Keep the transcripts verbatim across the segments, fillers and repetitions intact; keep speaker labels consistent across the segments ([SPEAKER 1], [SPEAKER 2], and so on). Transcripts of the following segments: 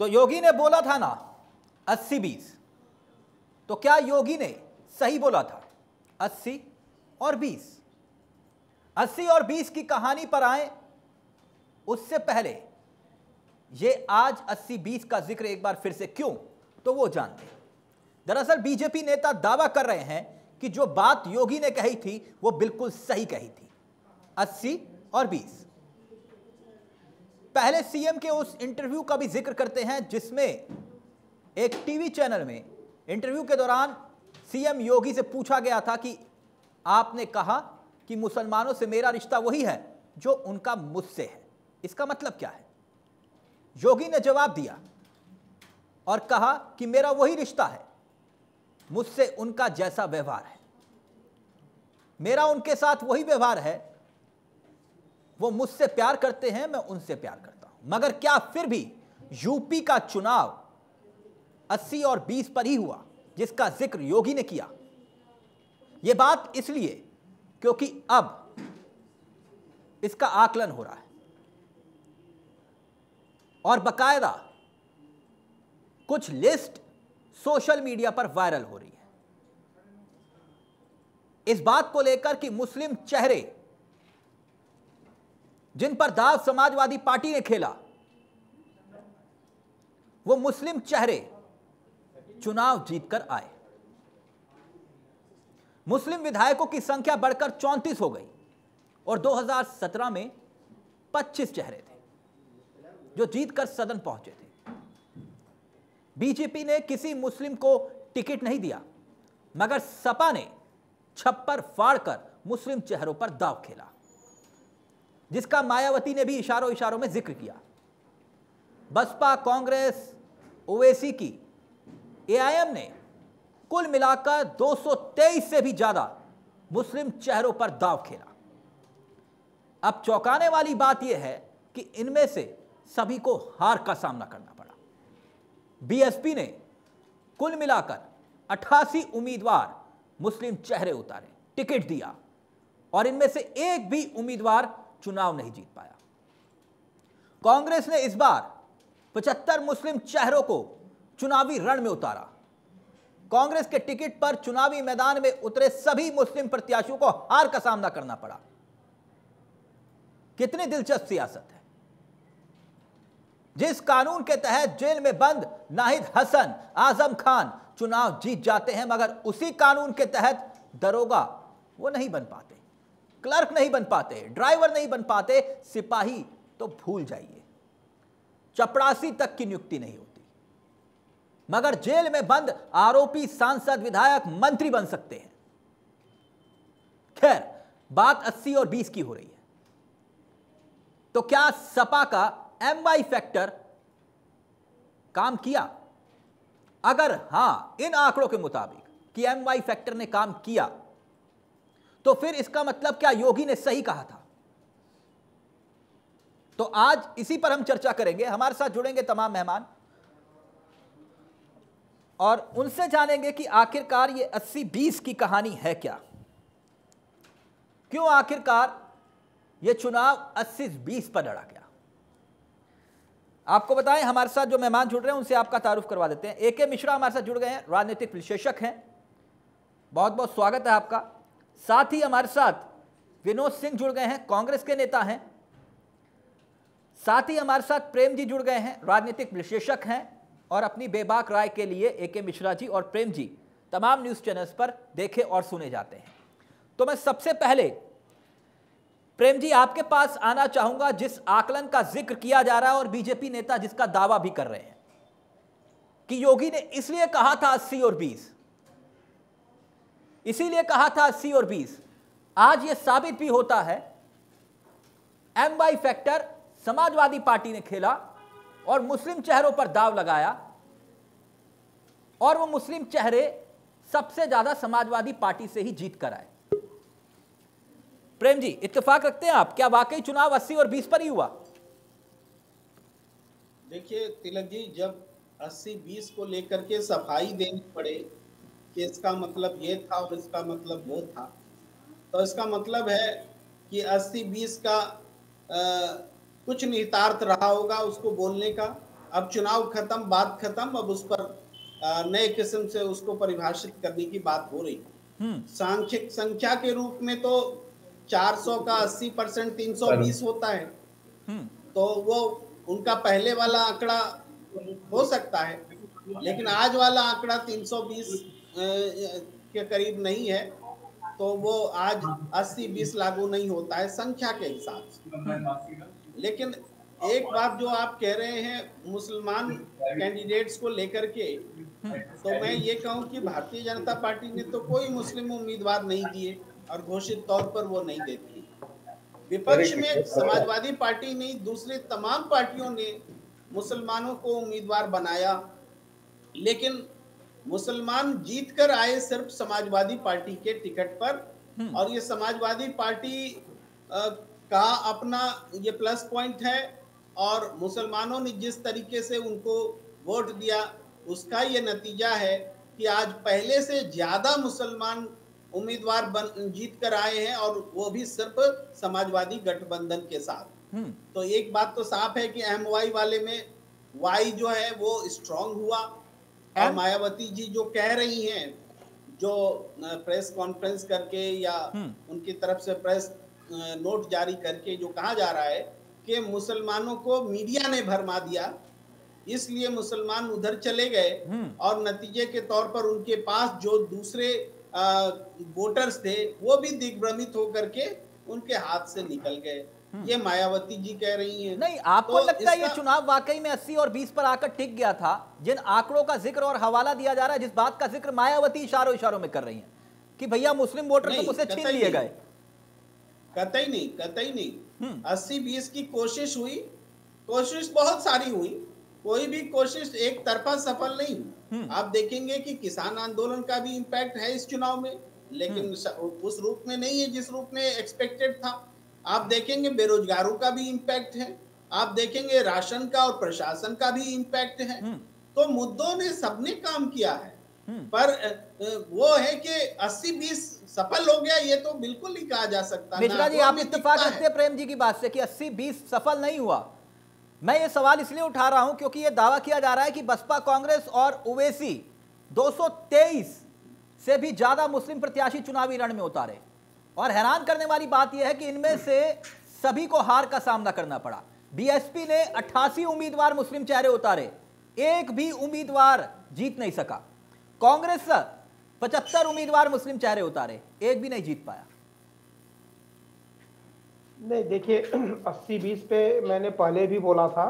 [SPEAKER 1] तो योगी ने बोला था ना अस्सी बीस, तो क्या योगी ने सही बोला था? अस्सी और बीस। अस्सी और बीस की कहानी पर आए उससे पहले ये आज अस्सी बीस का जिक्र एक बार फिर से क्यों, तो वो जानते हैं। दरअसल बीजेपी नेता दावा कर रहे हैं कि जो बात योगी ने कही थी वो बिल्कुल सही कही थी, अस्सी और बीस। पहले सीएम के उस इंटरव्यू का भी जिक्र करते हैं जिसमें एक टीवी चैनल में इंटरव्यू के दौरान सीएम योगी से पूछा गया था कि आपने कहा कि मुसलमानों से मेरा रिश्ता वही है जो उनका मुझसे है, इसका मतलब क्या है? योगी ने जवाब दिया और कहा कि मेरा वही रिश्ता है, मुझसे उनका जैसा व्यवहार है, मेरा उनके साथ वही व्यवहार है, वो मुझसे प्यार करते हैं, मैं उनसे प्यार करता हूं। मगर क्या फिर भी यूपी का चुनाव अस्सी और बीस पर ही हुआ जिसका जिक्र योगी ने किया? यह बात इसलिए क्योंकि अब इसका आकलन हो रहा है और बकायदा कुछ लिस्ट सोशल मीडिया पर वायरल हो रही है इस बात को लेकर कि मुस्लिम चेहरे जिन पर दाव समाजवादी पार्टी ने खेला, वो मुस्लिम चेहरे चुनाव जीतकर आए। मुस्लिम विधायकों की संख्या बढ़कर चौंतीस हो गई और दो हज़ार सत्रह में पच्चीस चेहरे थे जो जीतकर सदन पहुंचे थे। बीजेपी ने किसी मुस्लिम को टिकट नहीं दिया, मगर सपा ने छप्पर फाड़कर मुस्लिम चेहरों पर दांव खेला, जिसका मायावती ने भी इशारों इशारों में जिक्र किया। बसपा, कांग्रेस, ओवैसी की एआईएम ने कुल मिलाकर दो सौ तेईस से भी ज्यादा मुस्लिम चेहरों पर दांव खेला। अब चौंकाने वाली बात यह है कि इनमें से सभी को हार का सामना करना पड़ा। बीएसपी ने कुल मिलाकर अट्ठासी उम्मीदवार मुस्लिम चेहरे उतारे, टिकट दिया, और इनमें से एक भी उम्मीदवार चुनाव नहीं जीत पाया। कांग्रेस ने इस बार पचहत्तर मुस्लिम चेहरों को चुनावी रण में उतारा। कांग्रेस के टिकट पर चुनावी मैदान में उतरे सभी मुस्लिम प्रत्याशियों को हार का सामना करना पड़ा। कितनी दिलचस्प सियासत है। जिस कानून के तहत जेल में बंद नाहिद हसन, आजम खान चुनाव जीत जाते हैं, मगर उसी कानून के तहत दरोगा वो नहीं बन पाते, क्लर्क नहीं बन पाते, ड्राइवर नहीं बन पाते, सिपाही तो भूल जाइए, चपरासी तक की नियुक्ति नहीं होती। मगर जेल में बंद आरोपी सांसद, विधायक, मंत्री बन सकते हैं। खैर, बात अस्सी और बीस की हो रही है, तो क्या सपा का एम वाई फैक्टर काम किया? अगर हां, इन आंकड़ों के मुताबिक कि एम वाई फैक्टर ने काम किया, तो फिर इसका मतलब क्या योगी ने सही कहा था? तो आज इसी पर हम चर्चा करेंगे। हमारे साथ जुड़ेंगे तमाम मेहमान और उनसे जानेंगे कि आखिरकार ये अस्सी बीस की कहानी है क्या, क्यों आखिरकार ये चुनाव अस्सी बीस पर लड़ा गया। आपको बताएं, हमारे साथ जो मेहमान जुड़ रहे हैं उनसे आपका तारुफ करवा देते हैं। ए के मिश्रा हमारे साथ जुड़ गए हैं, राजनीतिक विश्लेषक हैं, बहुत बहुत स्वागत है आपका। साथ ही हमारे साथ विनोद सिंह जुड़ गए हैं, कांग्रेस के नेता हैं। साथ ही हमारे साथ प्रेम जी जुड़ गए हैं, राजनीतिक विश्लेषक हैं और अपनी बेबाक राय के लिए ए के मिश्रा जी और प्रेम जी तमाम न्यूज चैनल्स पर देखे और सुने जाते हैं। तो मैं सबसे पहले प्रेम जी आपके पास आना चाहूंगा, जिस आकलन का जिक्र किया जा रहा है और बीजेपी नेता जिसका दावा भी कर रहे हैं कि योगी ने इसलिए कहा था अस्सी और बीस, इसीलिए कहा था अस्सी और बीस, आज यह साबित भी होता है M Y factor Samajwadi party ने खेला और मुस्लिम चेहरों पर दाव लगाया, और वो मुस्लिम चेहरे सबसे ज्यादा समाजवादी पार्टी से ही जीत कर आए। प्रेम जी, इत्तेफाक रखते हैं आप, क्या वाकई चुनाव अस्सी और बीस पर ही हुआ?
[SPEAKER 2] देखिए तिलक जी, जब अस्सी बीस को लेकर के सफाई देनी पड़े कि इसका मतलब ये था और इसका मतलब वो था, तो इसका मतलब है कि अस्सी बीस का आ, कुछ निहितार्थ रहा होगा उसको बोलने का। अब चुनाव खत्म, बात खत्म, अब उस पर नए किस्म से उसको परिभाषित करने की बात हो रही है। सांख्यिक संख्या के रूप में तो चार सौ का अस्सी परसेंट तीन सौ बीस होता है, तो वो उनका पहले वाला आंकड़ा हो सकता है, लेकिन आज वाला आंकड़ा तीन सौ बीस के करीब नहीं है, तो वो आज अस्सी बीस लागू नहीं होता है संख्या के हिसाब से। लेकिन एक बात जो आप कह रहे हैं मुसलमान कैंडिडेट्स को लेकर के, तो मैं ये कहूं कि भारतीय जनता पार्टी ने तो कोई मुस्लिम उम्मीदवार नहीं दिए और घोषित तौर पर वो नहीं देती। विपक्ष में समाजवादी पार्टी नहीं, दूसरी तमाम पार्टियों ने मुसलमानों को उम्मीदवार बनाया, लेकिन मुसलमान जीत कर आए सिर्फ समाजवादी पार्टी के टिकट पर, और ये समाजवादी पार्टी का अपना ये प्लस पॉइंट है, और मुसलमानों ने जिस तरीके से उनको वोट दिया उसका ये नतीजा है कि आज पहले से ज्यादा मुसलमान उम्मीदवार बन जीत कर आए हैं, और वो भी सिर्फ समाजवादी गठबंधन के साथ। तो एक बात तो साफ है कि एम वाई वाले में वाई जो है वो स्ट्रांग हुआ, और मायावती जी जो कह रही हैं, जो प्रेस कॉन्फ्रेंस करके या उनकी तरफ से प्रेस नोट जारी करके जो कहा जा रहा है कि मुसलमानों को मीडिया ने भरमा दिया, इसलिए मुसलमान उधर चले गए, और नतीजे के तौर पर उनके पास जो दूसरे वोटर्स थे वो भी दिग्भ्रमित होकर के उनके हाथ से निकल गए। ये मायावती जी कह रही हैं।
[SPEAKER 1] नहीं, आपको तो लगता है ये चुनाव वाकई में अस्सी और बीस पर आकर टिक गया था? जिन आंकड़ों का जिक्र और हवाला दिया जा रहा है, जिस बात का जिक्र मायावती इशारों इशारों में कर रही हैं कि भैया मुस्लिम वोटर तो उसे छीन लिए गए।
[SPEAKER 2] कतई नहीं, कतई नहीं। अस्सी बीस की कोशिश हुई, कोशिश बहुत सारी हुई, कोई भी कोशिश एक तरफा सफल नहीं। आप देखेंगे कि किसान आंदोलन का भी इम्पैक्ट है इस चुनाव में, लेकिन उस रूप में नहीं है जिस रूप में एक्सपेक्टेड था। आप देखेंगे बेरोजगारों का भी इम्पैक्ट है, आप देखेंगे राशन का और प्रशासन का भी इम्पैक्ट है। तो मुद्दों ने सबने काम किया है, पर वो है कि अस्सी बीस सफल हो गया ये तो बिल्कुल नहीं कहा जा सकता।
[SPEAKER 1] मिश्रा जी, आप इत्तेफाक रखते हैं प्रेम जी की बात से कि अस्सी बीस सफल नहीं हुआ? मैं ये सवाल इसलिए उठा रहा हूं क्योंकि ये दावा किया जा रहा है कि बसपा, कांग्रेस और ओवैसी दो सौ तेईस से भी ज्यादा मुस्लिम प्रत्याशी चुनावी रण में उतारे, और हैरान करने वाली बात यह है कि इनमें से सभी को हार का सामना करना पड़ा। बीएसपी ने अट्ठासी उम्मीदवार मुस्लिम चेहरे उतारे, एक भी उम्मीदवार जीत नहीं सका। कांग्रेस पचहत्तर उम्मीदवार मुस्लिम चेहरे उतारे, एक भी नहीं जीत पाया।
[SPEAKER 3] नहीं, देखिए अस्सी बीस पे मैंने पहले भी बोला था,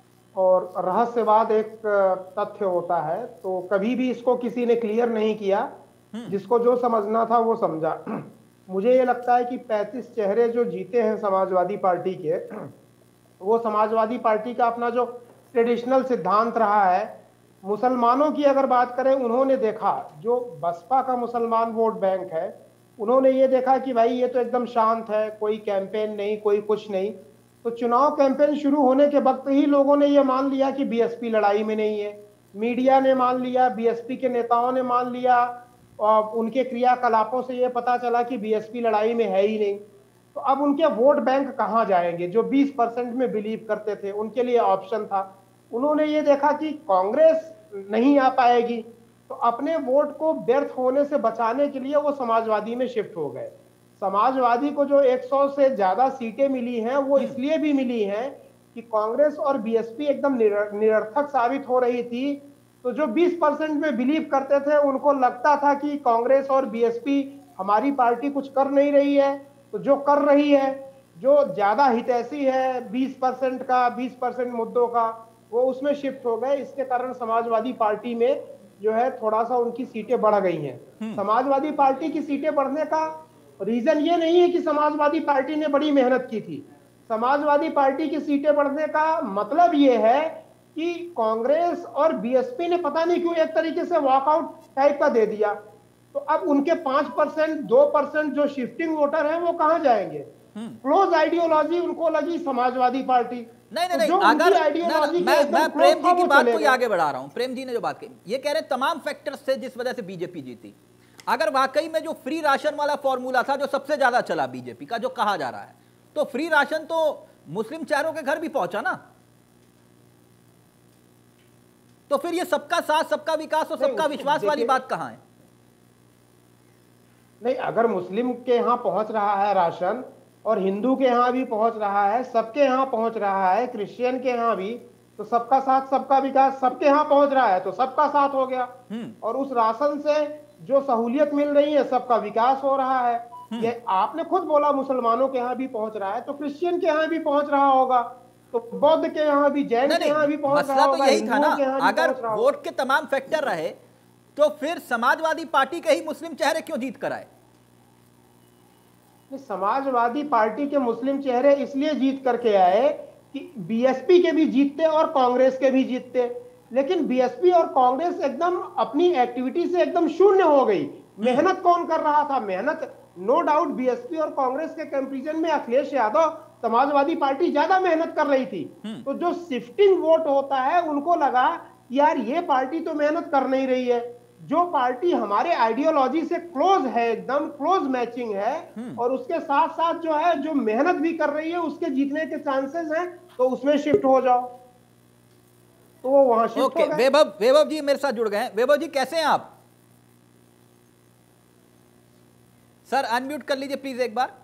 [SPEAKER 3] और रहस्यवाद एक तथ्य होता है, तो कभी भी इसको किसी ने क्लियर नहीं किया, जिसको जो समझना था वो समझा। मुझे ये लगता है कि पैंतीस चेहरे जो जीते हैं समाजवादी पार्टी के, वो समाजवादी पार्टी का अपना जो ट्रेडिशनल सिद्धांत रहा है। मुसलमानों की अगर बात करें, उन्होंने देखा, जो बसपा का मुसलमान वोट बैंक है, उन्होंने ये देखा कि भाई ये तो एकदम शांत है, कोई कैंपेन नहीं, कोई कुछ नहीं। तो चुनाव कैंपेन शुरू होने के वक्त ही लोगों ने ये मान लिया कि बीएसपी लड़ाई में नहीं है, मीडिया ने मान लिया, बीएसपी के नेताओं ने मान लिया, और उनके क्रियाकलापों से ये पता चला कि बीएसपी लड़ाई में है ही नहीं। तो अब उनके वोट बैंक कहाँ जाएंगे? जो बीस परसेंट में बिलीव करते थे, उनके लिए ऑप्शन था। उन्होंने ये देखा कि कांग्रेस नहीं आ पाएगी, तो अपने वोट को व्यर्थ होने से बचाने के लिए वो समाजवादी में शिफ्ट हो गए। समाजवादी को जो सौ से ज्यादा सीटें मिली हैं, वो इसलिए भी मिली हैं कि कांग्रेस और बीएसपी एकदम निरर्थक साबित हो रही थी। तो जो बीस परसेंट में बिलीव करते थे, उनको लगता था कि कांग्रेस और बीएसपी हमारी पार्टी कुछ कर नहीं रही है, तो जो कर रही है, जो ज्यादा हितैषी है बीस परसेंट का, बीस परसेंट मुद्दों का, वो उसमें शिफ्ट हो गए। इसके कारण समाजवादी पार्टी में जो है थोड़ा सा उनकी सीटें बढ़ गई हैं। समाजवादी पार्टी की सीटें बढ़ने का रीजन ये नहीं है कि समाजवादी पार्टी ने बड़ी मेहनत की थी। समाजवादी पार्टी की सीटें बढ़ने का मतलब ये है कि कांग्रेस और बीएसपी ने पता नहीं क्यों एक तरीके से वॉकआउट टाइप का दे दिया। तो अब उनके पांच परसेंट दो परसेंट जो शिफ्टिंग वोटर हैं वो कहां जाएंगे? क्लोज आइडियोलॉजी उनको लगी समाजवादी पार्टी।
[SPEAKER 1] नहीं नहीं नहीं, अगर ना, मैं मैं प्रेम जी की बात को आगे बढ़ा रहा हूं। प्रेम जी ने जो बात कही, ये कह रहे तमाम फैक्टर्स थे जिस वजह से बीजेपी जीती। अगर वाकई में जो फ्री राशन वाला फॉर्मूला था जो सबसे ज्यादा चला बीजेपी का, जो कहा जा रहा है, तो फ्री राशन तो मुस्लिम चेहरों के घर भी पहुंचा ना। तो फिर ये सबका साथ, सबका विकास और सबका विश्वास वाली बात कहाँ है?
[SPEAKER 3] नहीं, अगर मुस्लिम के यहाँ पहुंच रहा है राशन और हिंदू के यहाँ भी पहुंच रहा है, सबके यहाँ पहुंच रहा है, क्रिश्चियन के यहाँ भी, तो सबका साथ सबका विकास सबके यहाँ पहुंच रहा है तो सबका साथ हो गया। और उस राशन से जो सहूलियत मिल रही है सबका विकास हो रहा है। ये आपने खुद बोला मुसलमानों के यहाँ भी पहुंच रहा है, तो क्रिश्चियन के यहाँ भी पहुंच रहा होगा, तो बौद्ध के यहाँ भी, जैन के यहाँ भी पहुंच रहा होगा।
[SPEAKER 1] मसला तो यही था ना, अगर वोट के तमाम फैक्टर रहे तो फिर समाजवादी पार्टी के ही मुस्लिम चेहरे क्यों जीत कर आए?
[SPEAKER 3] समाजवादी पार्टी के मुस्लिम चेहरे इसलिए जीत करके आए कि बीएसपी के भी जीतते और कांग्रेस के भी जीतते, लेकिन बीएसपी और कांग्रेस एकदम अपनी एक्टिविटी से एकदम शून्य हो गई। मेहनत कौन कर रहा था? मेहनत नो डाउट बीएसपी और कांग्रेस के कंपैरिजन में अखिलेश यादव, समाजवादी पार्टी ज्यादा मेहनत कर रही थी। तो जो शिफ्टिंग वोट होता है, उनको लगा यार ये पार्टी तो मेहनत कर नहीं रही है, जो पार्टी हमारे आइडियोलॉजी से क्लोज है, एकदम क्लोज मैचिंग है, और उसके साथ साथ जो है जो मेहनत भी कर रही है, उसके जीतने के चांसेस हैं, तो उसमें शिफ्ट हो जाओ। तो वो वहां शिफ्ट
[SPEAKER 1] okay, हो गए। वैभव वैभव जी मेरे साथ जुड़ गए हैं। वैभव जी कैसे हैं आप? सर अनम्यूट कर लीजिए प्लीज एक बार।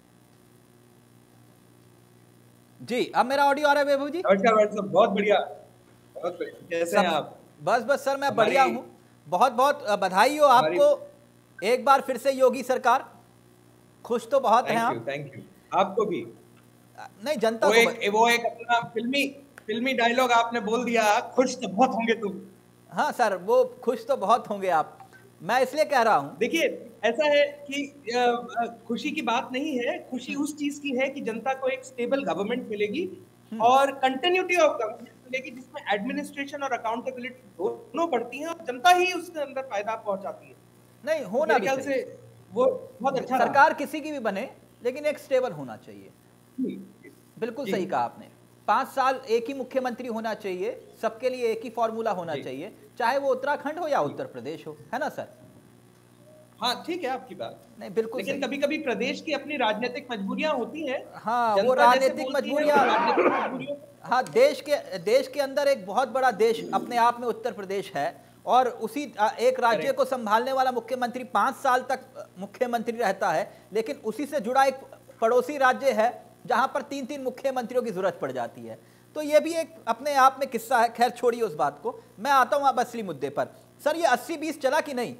[SPEAKER 1] जी अब मेरा ऑडियो आ रहा है वैभव जी?
[SPEAKER 4] नमस्कार, बहुत बढ़िया, बहुत बढ़िया। कैसे हैं आप?
[SPEAKER 1] बस बस सर मैं बढ़िया हूं, बहुत बहुत बधाई हो आपको एक बार फिर से योगी सरकार। खुश तो बहुत हैं आप।
[SPEAKER 4] थैंक यू, आपको भी।
[SPEAKER 1] नहीं जनता
[SPEAKER 4] वो
[SPEAKER 1] को
[SPEAKER 4] एक वो एक अपना फिल्मी फिल्मी डायलॉग आपने बोल दिया, खुश तो बहुत होंगे तुम।
[SPEAKER 1] हाँ सर, वो खुश तो बहुत होंगे आप। मैं इसलिए कह रहा हूँ,
[SPEAKER 4] देखिए ऐसा है कि खुशी की बात नहीं है, खुशी उस चीज की है कि जनता को एक स्टेबल गवर्नमेंट मिलेगी और कंटिन्यूटी ऑफ गवर्नमेंट मिलेगी, जिसमें एडमिनिस्ट्रेशन और अकाउंटेबिलिटी दोनों बढ़ती हैं और जनता ही उसके अंदर फायदा पहुंचाती है।
[SPEAKER 1] नहीं होना भी
[SPEAKER 4] से वो बहुत अच्छा।
[SPEAKER 1] सरकार किसी की भी बने लेकिन एक स्टेबल होना चाहिए। बिल्कुल सही कहा आपने। पांच साल एक ही मुख्यमंत्री होना चाहिए, सबके लिए एक ही फॉर्मूला होना चाहिए, चाहे वो उत्तराखंड हो या उत्तर प्रदेश हो, है ना सर?
[SPEAKER 4] हाँ ठीक है आपकी बात।
[SPEAKER 1] नहीं बिल्कुल,
[SPEAKER 4] लेकिन कभी कभी प्रदेश की अपनी राजनीतिक मजबूरियां होती हैं।
[SPEAKER 1] हाँ वो राजनीतिक मजबूरियां, हाँ देश के देश के अंदर एक बहुत बड़ा देश अपने आप में उत्तर प्रदेश है, और उसी एक राज्य को संभालने वाला मुख्यमंत्री पांच साल तक मुख्यमंत्री रहता है, लेकिन उसी से जुड़ा एक पड़ोसी राज्य है जहां पर तीन तीन मुख्यमंत्रियों की जरूरत पड़ जाती है। तो ये भी एक अपने आप में किस्सा है। खैर छोड़िए उस बात को, मैं आता हूं अब असली मुद्दे पर। सर ये अस्सी बीस चला कि नहीं?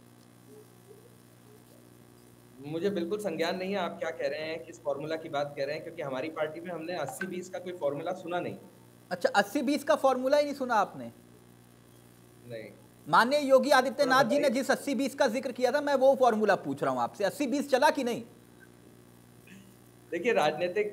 [SPEAKER 4] मुझे बिल्कुल संज्ञान नहीं है आप क्या कह रहे हैं, किस फॉर्मूला की बात कह रहे हैं, क्योंकि हमारी पार्टी में हमने अस्सी बीस का कोई फॉर्मूला सुना नहीं।
[SPEAKER 1] अच्छा, अस्सी बीस का फॉर्मूला ही नहीं सुना आपने?
[SPEAKER 4] नहीं।
[SPEAKER 1] माननीय योगी आदित्यनाथ जी ने जिस अस्सी बीस का जिक्र किया था, मैं वो फॉर्मूला पूछ रहा हूं आपसे, अस्सी बीस चला कि नहीं?
[SPEAKER 4] देखिए राजनीतिक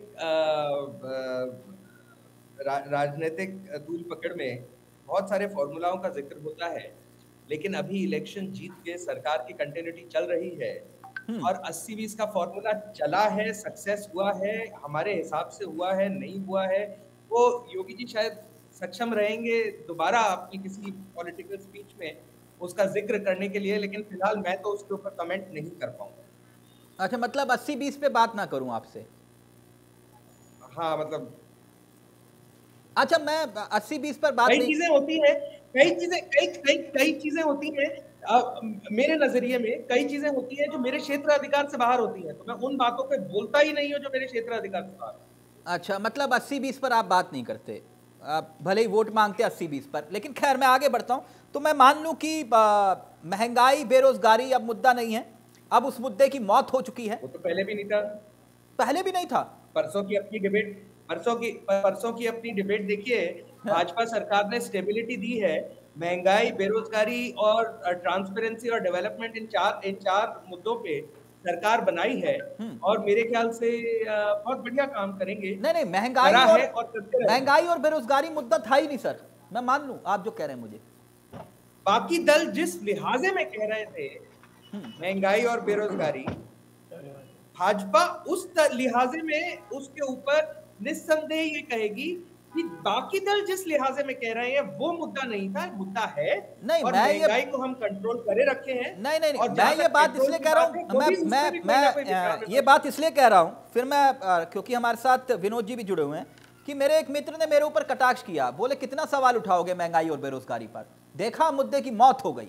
[SPEAKER 4] रा, राजनीतिक दूल पकड़ में बहुत सारे फॉर्मूलाओं का जिक्र होता है, लेकिन अभी इलेक्शन जीत के सरकार की कंटिन्यूटी चल रही है और अस्सी बीस का फॉर्मूला चला है, सक्सेस हुआ है, हमारे हिसाब से हुआ है, नहीं हुआ है, वो योगी जी शायद सक्षम रहेंगे दोबारा अपनी किसी पॉलिटिकल स्पीच में उसका जिक्र करने के लिए, लेकिन फिलहाल मैं तो उसके ऊपर कमेंट नहीं कर पाऊंगा।
[SPEAKER 1] अच्छा, मतलब अस्सी बीस पे बात ना करूं आपसे?
[SPEAKER 4] हाँ मतलब
[SPEAKER 1] अच्छा, मैं अस्सी बीस पर बात
[SPEAKER 4] कई
[SPEAKER 1] नहीं...
[SPEAKER 4] चीजें होती हैं, कई चीजें कई कई कई चीजें होती हैं मेरे नजरिए में, कई चीजें होती हैं जो मेरे क्षेत्र अधिकार से बाहर होती हैं, तो मैं उन बातों पे बोलता ही नहीं हूं जो मेरे क्षेत्र अधिकार से बाहर।
[SPEAKER 1] अच्छा, मतलब अस्सी बीस पर आप बात नहीं करते, आप भले ही वोट मांगते अस्सी बीस पर, लेकिन खैर मैं आगे बढ़ता हूं। तो मैं मान लूं कि महंगाई बेरोजगारी अब मुद्दा नहीं है, अब उस मुद्दे की मौत हो चुकी है।
[SPEAKER 4] वो तो पहले भी नहीं था।
[SPEAKER 1] पहले भी नहीं था?
[SPEAKER 4] परसों की अपनी डिबेट परसों की परसों की अपनी डिबेट देखिए, भाजपा सरकार ने स्टेबिलिटी दी है, महंगाई बेरोजगारी और ट्रांसपेरेंसी और डेवलपमेंट इन चार इन चार मुद्दों पे सरकार बनाई है और मेरे ख्याल से बहुत बढ़िया काम करेंगे।
[SPEAKER 1] नहीं नहीं, महंगाई और, और महंगाई और बेरोजगारी मुद्दा था ही नहीं सर, मैं मान लूं आप जो कह रहे हैं। मुझे
[SPEAKER 4] बाकी दल जिस लिहाजे में कह रहे थे महंगाई और बेरोजगारी, भाजपा उस लिहाजे में उसके ऊपर निस्संदेह ये कहेगी कि बाकी दल जिस लिहाजे में कह रहे हैं वो मुद्दा नहीं था, मुद्दा है।
[SPEAKER 1] नहीं,
[SPEAKER 4] और महंगाई को हम कंट्रोल करे रखे हैं।
[SPEAKER 1] नहीं नहीं, नहीं मैं ये बात इसलिए कह रहा हूँ, मैं मैं मैं ये बात इसलिए कह रहा हूँ, फिर मैं क्योंकि हमारे साथ विनोद जी भी जुड़े हुए हैं, कि मेरे एक मित्र ने मेरे ऊपर कटाक्ष किया, बोले कितना सवाल उठाओगे महंगाई और बेरोजगारी पर। देखा, मुद्दे की मौत हो गई,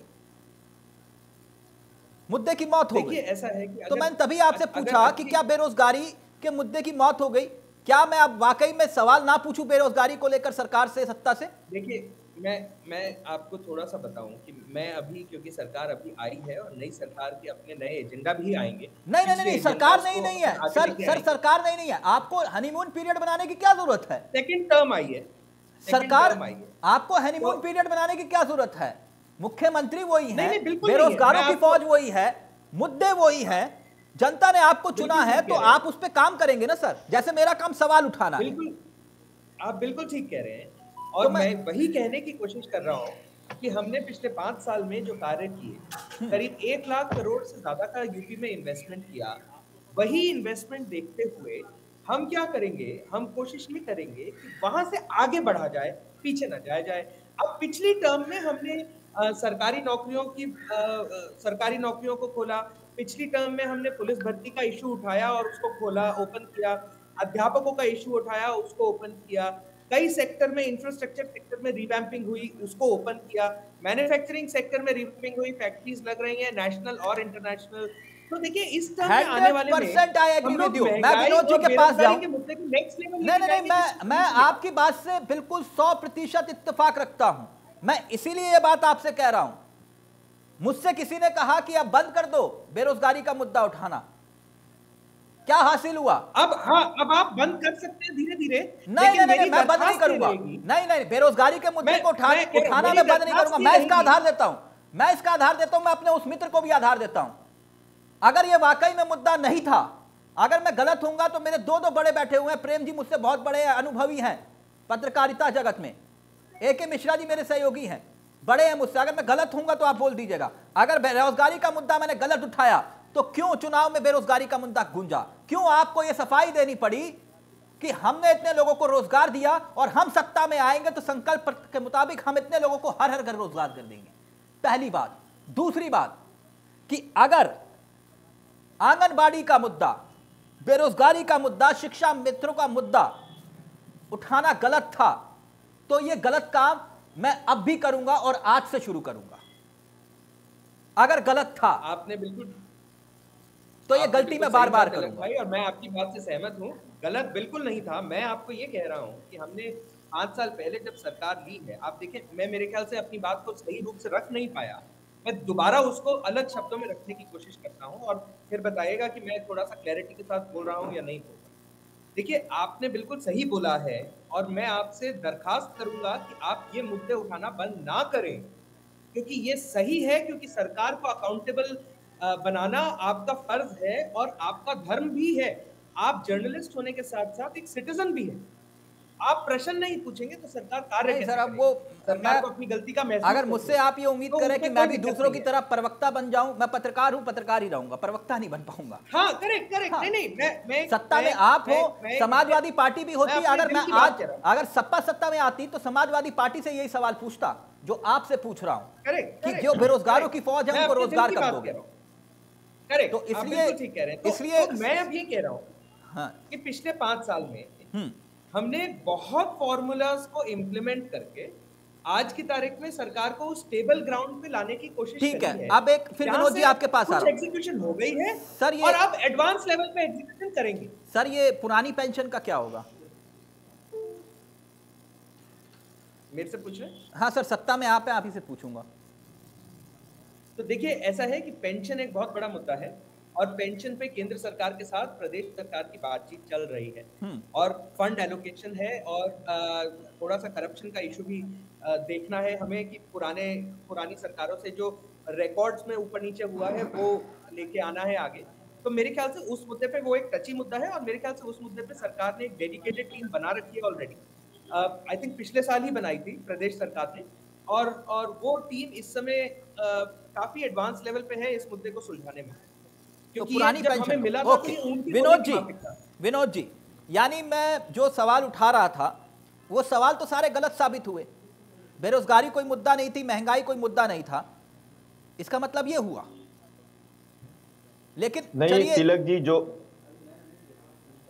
[SPEAKER 1] मुद्दे की मौत हो गई।
[SPEAKER 4] ऐसा है कि
[SPEAKER 1] तो मैंने तभी आपसे पूछा कि क्या बेरोजगारी के मुद्दे की मौत हो गई? क्या मैं अब वाकई में सवाल ना पूछूं बेरोजगारी को लेकर सरकार से, सत्ता से?
[SPEAKER 4] देखिए, मैं मैं आपको थोड़ा सा बताऊं कि मैं अभी, क्योंकि सरकार अभी आई है और नई सरकार के अपने नए एजेंडा भी आएंगे।
[SPEAKER 1] नहीं नहीं नहीं, सरकार नहीं नहीं है सर, सर सरकार नहीं नहीं है। आपको हनीमून पीरियड बनाने की क्या जरूरत है?
[SPEAKER 4] सेकंड टर्म आई है
[SPEAKER 1] सरकार, आपको हनीमून पीरियड बनाने की क्या जरूरत है? मुख्यमंत्री वही है, बेरोजगारों की फौज वही है, मुद्दे वही है, जनता ने आपको चुना है तो आप उस पर काम करेंगे ना सर। जैसे मेरा काम सवाल उठाना है।
[SPEAKER 4] बिल्कुल, आप बिल्कुल ठीक कह रहे हैं और तो मैं, मैं वही कहने की कोशिश कर रहा हूँ कि हमने पिछले पांच साल में जो कार्य किए, करीब एक लाख करोड़ से ज्यादा का यूपी में इन्वेस्टमेंट किया। वही इन्वेस्टमेंट देखते हुए हम क्या करेंगे, हम कोशिश ये करेंगे कि वहां से आगे बढ़ा जाए, पीछे ना जाया जाए। अब पिछली टर्म में हमने आ, सरकारी नौकरियों की आ, आ, सरकारी नौकरियों को खोला। पिछली टर्म में हमने पुलिस भर्ती का इशू उठाया और उसको खोला, ओपन किया। अध्यापकों का इशू उठाया, उसको ओपन किया। कई सेक्टर में, इंफ्रास्ट्रक्चर सेक्टर में रिवैम्पिंग हुई, उसको ओपन किया। मैन्युफैक्चरिंग सेक्टर में रिवैम्पिंग हुई, फैक्ट्रीज लग रही हैं नेशनल और इंटरनेशनल। तो देखिए, इस टर्म में आने वाले में
[SPEAKER 1] हम लोग मैं विनोद जी के पास जाऊं। नहीं नहीं नहीं, मैं मैं आपकी बात से बिल्कुल सौ प्रतिशत इत्तेफाक रखता हूं। मैं इसीलिए ये बात आपसे कह रहा हूं। मुझसे किसी ने कहा कि अब बंद कर दो बेरोजगारी का मुद्दा उठाना, क्या हासिल हुआ?
[SPEAKER 4] अब हाँ, अब आप बंद कर सकते हैं धीरे धीरे।
[SPEAKER 1] नहीं नहीं नहीं, मैं बंद नहीं करूंगा। नहीं नहीं, बेरोजगारी के मुद्दे को उठा उठाना मैं बंद नहीं करूंगा। मैं इसका आधार देता हूं, मैं इसका आधार देता हूं, मैं अपने उस मित्र को भी आधार देता हूं। अगर ये वाकई में मुद्दा नहीं था, अगर मैं गलत हूंगा तो मेरे दो दो बड़े बैठे हुए हैं। प्रेम जी मुझसे बहुत बड़े अनुभवी हैं पत्रकारिता जगत में, ए के मिश्रा जी मेरे सहयोगी हैं, बड़े हैं मुझसे। अगर मैं गलत हूंगा तो आप बोल दीजिएगा। अगर बेरोजगारी का मुद्दा मैंने गलत उठाया तो क्यों चुनाव में बेरोजगारी का मुद्दा गूंजा? क्यों आपको यह सफाई देनी पड़ी कि हमने इतने लोगों को रोजगार दिया और हम सत्ता में आएंगे तो संकल्प के मुताबिक हम इतने लोगों को हर हर घर रोजगार कर देंगे? पहली बात। दूसरी बात कि अगर आंगनबाड़ी का मुद्दा, बेरोजगारी का मुद्दा, शिक्षा मित्रों का मुद्दा उठाना गलत था तो यह गलत काम मैं अब भी करूंगा और आज से शुरू करूंगा। अगर गलत था,
[SPEAKER 4] आपने बिल्कुल
[SPEAKER 1] तो ये गलती मैं बार बार करूंगा
[SPEAKER 4] भाई, और मैं आपकी बात से सहमत हूं। गलत बिल्कुल नहीं था। मैं आपको ये कह रहा हूं कि हमने पांच साल पहले जब सरकार ली है, आप देखें, मैं मेरे ख्याल से अपनी बात को सही रूप से रख नहीं पाया। मैं दोबारा उसको अलग शब्दों में रखने की कोशिश करता हूं और फिर बताइएगा कि मैं थोड़ा सा क्लैरिटी के साथ बोल रहा हूं या नहीं बोल रहा। देखिए, आपने बिल्कुल सही बोला है और मैं आपसे दरखास्त करूंगा कि आप ये मुद्दे उठाना बंद ना करें, क्योंकि ये सही है, क्योंकि सरकार को अकाउंटेबल बनाना आपका फर्ज है और आपका धर्म भी है। आप जर्नलिस्ट होने के साथ साथ एक सिटीजन भी है। आप प्रश्न नहीं पूछेंगे तो सरकार कार्य कैसे
[SPEAKER 1] सर? अब वो
[SPEAKER 4] सरकार को अपनी गलती का महसूस,
[SPEAKER 1] अगर मुझसे आप ये उम्मीद
[SPEAKER 4] तो
[SPEAKER 1] करें कि मैं भी दूसरों की तरह प्रवक्ता बन जाऊं, मैं पत्रकार हूं, पत्रकार ही रहूंगा, प्रवक्ता नहीं बन पाऊंगा।
[SPEAKER 4] हाँ, करेक्ट करेक्ट। नहीं नहीं, मैं मैं
[SPEAKER 1] सत्ता में आप हो, समाजवादी पार्टी भी होती। अगर मैं आज अगर सपा सत्ता में आती तो समाजवादी पार्टी से यही सवाल पूछता जो आपसे पूछ रहा हूं कि जो बेरोजगारों की फौज है उनको रोजगार कब दोगे?
[SPEAKER 4] करेक्ट।
[SPEAKER 1] तो इसलिए
[SPEAKER 4] ठीक कह रहे हैं।
[SPEAKER 1] इसलिए
[SPEAKER 4] मैं अब ये कह रहा हूं कि पिछले पांच साल में हमने बहुत फॉर्मूलाज को इंप्लीमेंट करके आज की तारीख में सरकार को स्टेबल ग्राउंड पे लाने की कोशिश
[SPEAKER 1] ठीक है। है अब एक फिर विनोद जी आपके पास आ रहा हूं।
[SPEAKER 4] एग्जीक्यूशन हो गई है
[SPEAKER 1] सर, ये
[SPEAKER 4] और अब एडवांस लेवल पे एग्जीक्यूशन करेंगे।
[SPEAKER 1] सर, ये पुरानी पेंशन का क्या होगा?
[SPEAKER 4] मेरे से पूछ रहे हैं?
[SPEAKER 1] हाँ सर, सत्ता में आप हैं, आप ही से पूछूंगा।
[SPEAKER 4] तो देखिए, ऐसा है कि पेंशन एक बहुत बड़ा मुद्दा है और पेंशन पे केंद्र सरकार के साथ प्रदेश सरकार की बातचीत चल रही है और फंड एलोकेशन है और थोड़ा सा करप्शन का इशू भी देखना है हमें कि पुराने पुरानी सरकारों से जो रिकॉर्ड्स में ऊपर नीचे हुआ है वो लेके आना है आगे। तो मेरे ख्याल से उस मुद्दे पे वो एक टची मुद्दा है और मेरे ख्याल से उस मुद्दे पे सरकार ने एक डेडिकेटेड टीम बना रखी है ऑलरेडी। आई थिंक पिछले साल ही बनाई थी प्रदेश सरकार ने और और वो टीम इस समय uh, काफी एडवांस लेवल पे है इस मुद्दे को सुलझाने में।
[SPEAKER 1] तो पुरानी पेंशन मिला था तो विनोद जी विनोद जी यानी मैं जो सवाल उठा रहा था वो सवाल तो सारे गलत साबित हुए। बेरोजगारी कोई मुद्दा नहीं थी, महंगाई कोई मुद्दा नहीं था, इसका मतलब ये हुआ। लेकिन
[SPEAKER 5] नहीं तिलक जी, जो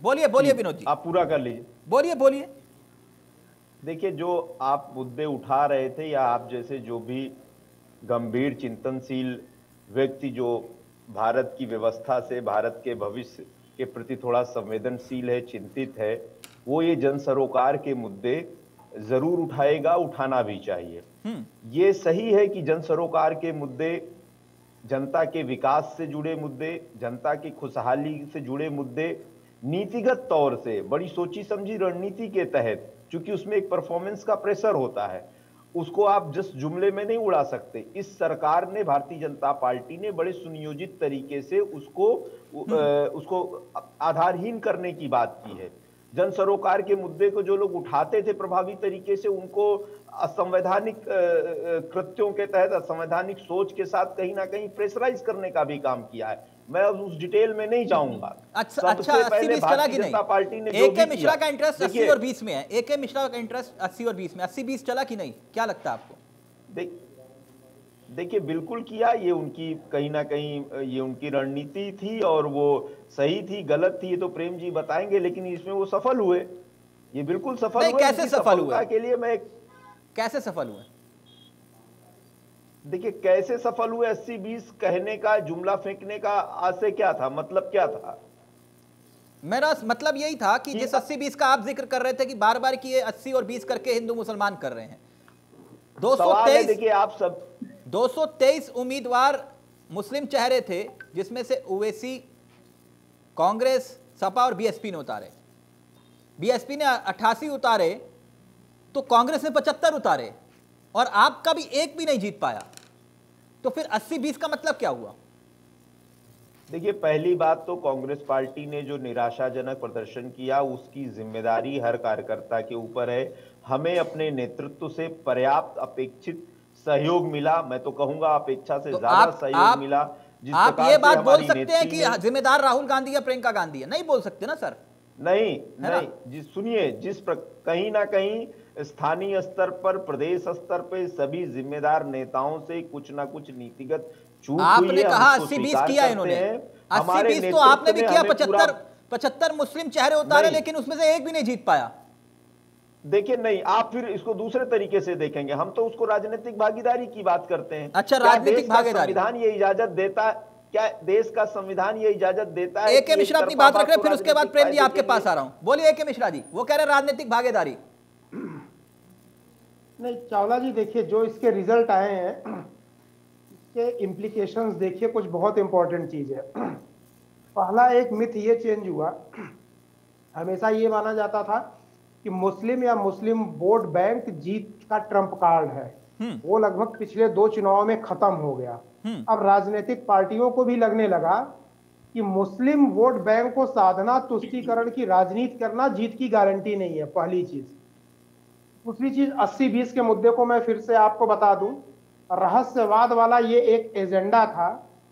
[SPEAKER 1] बोलिए बोलिए विनोद जी,
[SPEAKER 5] आप पूरा कर लीजिए।
[SPEAKER 1] बोलिए बोलिए।
[SPEAKER 5] देखिए, जो आप मुद्दे उठा रहे थे, या आप जैसे जो भी गंभीर चिंतनशील व्यक्ति जो भारत की व्यवस्था से, भारत के भविष्य के प्रति थोड़ा संवेदनशील है, चिंतित है, वो ये जन सरोकार के मुद्दे जरूर उठाएगा, उठाना भी चाहिए। ये सही है कि जन सरोकार के मुद्दे जनता के विकास से जुड़े मुद्दे, जनता की खुशहाली से जुड़े मुद्दे नीतिगत तौर से बड़ी सोची समझी रणनीति के तहत, क्योंकि उसमें एक परफॉर्मेंस का प्रेशर होता है, उसको आप जिस जुमले में नहीं उड़ा सकते। इस सरकार ने, भारतीय जनता पार्टी ने बड़े सुनियोजित तरीके से उसको उसको आधारहीन करने की बात की है। जन सरोकार के मुद्दे को जो लोग उठाते थे प्रभावी तरीके से, उनको असंवैधानिक कृत्यों के तहत, असंवैधानिक सोच के साथ कहीं ना कहीं प्रेशराइज करने का भी काम किया है। मैं अब उस डिटेल में नहीं जाऊंगा।
[SPEAKER 1] अच्छा अच्छा, अस्सी बीस चला कि नहीं?
[SPEAKER 5] पार्टी ने
[SPEAKER 1] ए के मिश्रा का इंटरेस्ट अस्सी और बीस में है। ए के मिश्रा का इंटरेस्ट अस्सी और बीस में, अस्सी बीस चला कि नहीं, क्या लगता है आपको?
[SPEAKER 5] देख देखिए, बिल्कुल किया। ये उनकी कहीं ना कहीं ये उनकी रणनीति थी, और वो सही थी गलत थी ये तो प्रेम जी बताएंगे, लेकिन इसमें वो सफल हुए, ये बिल्कुल सफल हुए।
[SPEAKER 1] कैसे सफल हुए
[SPEAKER 5] के लिए मैं
[SPEAKER 1] कैसे सफल हुए?
[SPEAKER 5] देखिए, कैसे सफल हुए, अस्सी बीस कहने का, जुमला फेंकने का आशय क्या था, मतलब क्या था?
[SPEAKER 1] मेरा मतलब यही था कि जिस अस्सी बीस का आप जिक्र कर रहे थे कि बार बार कि ये अस्सी और बीस करके हिंदू मुसलमान कर रहे हैं, दो सौ तेईस,
[SPEAKER 5] देखिए आप सब
[SPEAKER 1] दो सौ तेईस उम्मीदवार मुस्लिम चेहरे थे, जिसमें से ओवैसी, कांग्रेस, सपा और बीएसपी ने उतारे। बीएसपी ने अट्ठासी उतारे तो कांग्रेस ने पचहत्तर उतारे, और आपका भी एक भी नहीं जीत पाया। तो फिर अस्सी बीस का मतलब क्या हुआ?
[SPEAKER 5] देखिए, पहली बात तो कांग्रेस पार्टी ने जो निराशाजनक प्रदर्शन किया, उसकी जिम्मेदारी हर कार्यकर्ता के ऊपर है। हमें अपने नेतृत्व से पर्याप्त अपेक्षित सहयोग मिला, मैं तो कहूंगा अपेक्षा से तो ज्यादा सहयोग आप, मिला। जिस
[SPEAKER 1] आप ये बात बोल सकते हैं कि जिम्मेदार राहुल गांधी या प्रियंका गांधी है? नहीं बोल सकते ना सर।
[SPEAKER 5] नहीं नहीं, जिस सुनिए, जिस पर कहीं ना कहीं स्थानीय स्तर पर, प्रदेश स्तर पर सभी जिम्मेदार नेताओं से कुछ ना कुछ नीतिगत चूक हुई है।
[SPEAKER 1] आपने कहा अस्सी बीस किया इन्होंने, अस्सी बीस तो आपने भी किया, पचहत्तर पचहत्तर मुस्लिम चेहरे उतारे, लेकिन उसमें से एक भी नहीं जीत पाया।
[SPEAKER 5] देखिए, नहीं, आप फिर इसको दूसरे तरीके से देखेंगे, हम तो उसको राजनीतिक भागीदारी की बात करते हैं।
[SPEAKER 1] अच्छा, राजनीतिक भागीदारी,
[SPEAKER 5] संविधान ये इजाजत देता है क्या? देश का संविधान ये इजाजत देता है?
[SPEAKER 1] ए के मिश्रा अपनी बात रख रहे हैं, फिर उसके बाद प्रेम जी आपके पास आ रहा हूं। बोलिए ए के मिश्रा जी, वो कह रहे राजनीतिक भागीदारी।
[SPEAKER 3] नहीं चावला जी, देखिए जो इसके रिजल्ट आए हैं, इसके इम्प्लीकेशंस देखिए, कुछ बहुत इंपॉर्टेंट चीज है। पहला एक मिथ ये चेंज हुआ, हमेशा ये माना जाता था कि मुस्लिम या मुस्लिम वोट बैंक जीत का ट्रम्प कार्ड है, वो लगभग पिछले दो चुनाव में खत्म हो गया। अब राजनीतिक पार्टियों को भी लगने लगा कि मुस्लिम वोट बैंक को साधना, तुष्टीकरण की राजनीति करना जीत की गारंटी नहीं है, पहली चीज। दूसरी चीज, अस्सी बीस के मुद्दे को मैं फिर से आपको बता दूं, रहस्यवाद वाला ये एक एजेंडा था,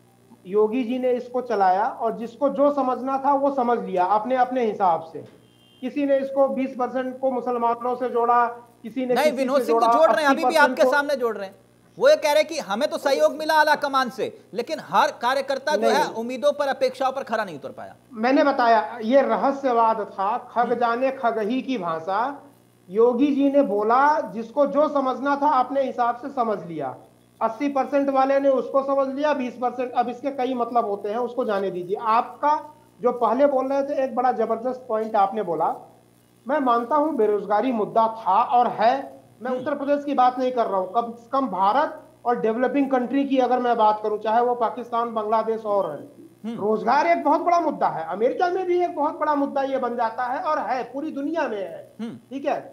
[SPEAKER 3] योगी जी ने इसको चलाया, और जिसको जो समझना था वो समझ लिया अपने अपने हिसाब से। किसी ने इसको बीस परसेंट को मुसलमानों से जोड़ा, किसी ने
[SPEAKER 1] नहीं, विनोद सिंह को जोड़ रहे हैं, अभी भी आपके सामने जोड़ रहे हैं। वो ये कह रहे हैं कि हमें तो सहयोग मिला आला कमान से, लेकिन हर कार्यकर्ता जो है उम्मीदों पर, अपेक्षाओं पर खरा नहीं उतर पाया। मैंने
[SPEAKER 3] बताया ये रहस्यवाद था, खग जाने खगही की भाषा। योगी जी ने बोला, जिसको जो समझना था अपने हिसाब से समझ लिया। अस्सी परसेंट वाले ने उसको समझ लिया, बीस परसेंट, अब इसके कई मतलब होते हैं, उसको जाने दीजिए। आपका जो पहले बोल रहे थे, एक बड़ा जबरदस्त पॉइंट आपने बोला। मैं मानता हूं बेरोजगारी मुद्दा था और है, मैं उत्तर प्रदेश की बात नहीं कर रहा हूं, कम से कम भारत और डेवलपिंग कंट्री की अगर मैं बात करूं, चाहे वो पाकिस्तान, बांग्लादेश और है, रोजगार एक बहुत बड़ा मुद्दा है। अमेरिका में भी एक बहुत बड़ा मुद्दा ये बन जाता है, और है पूरी दुनिया में है, ठीक है।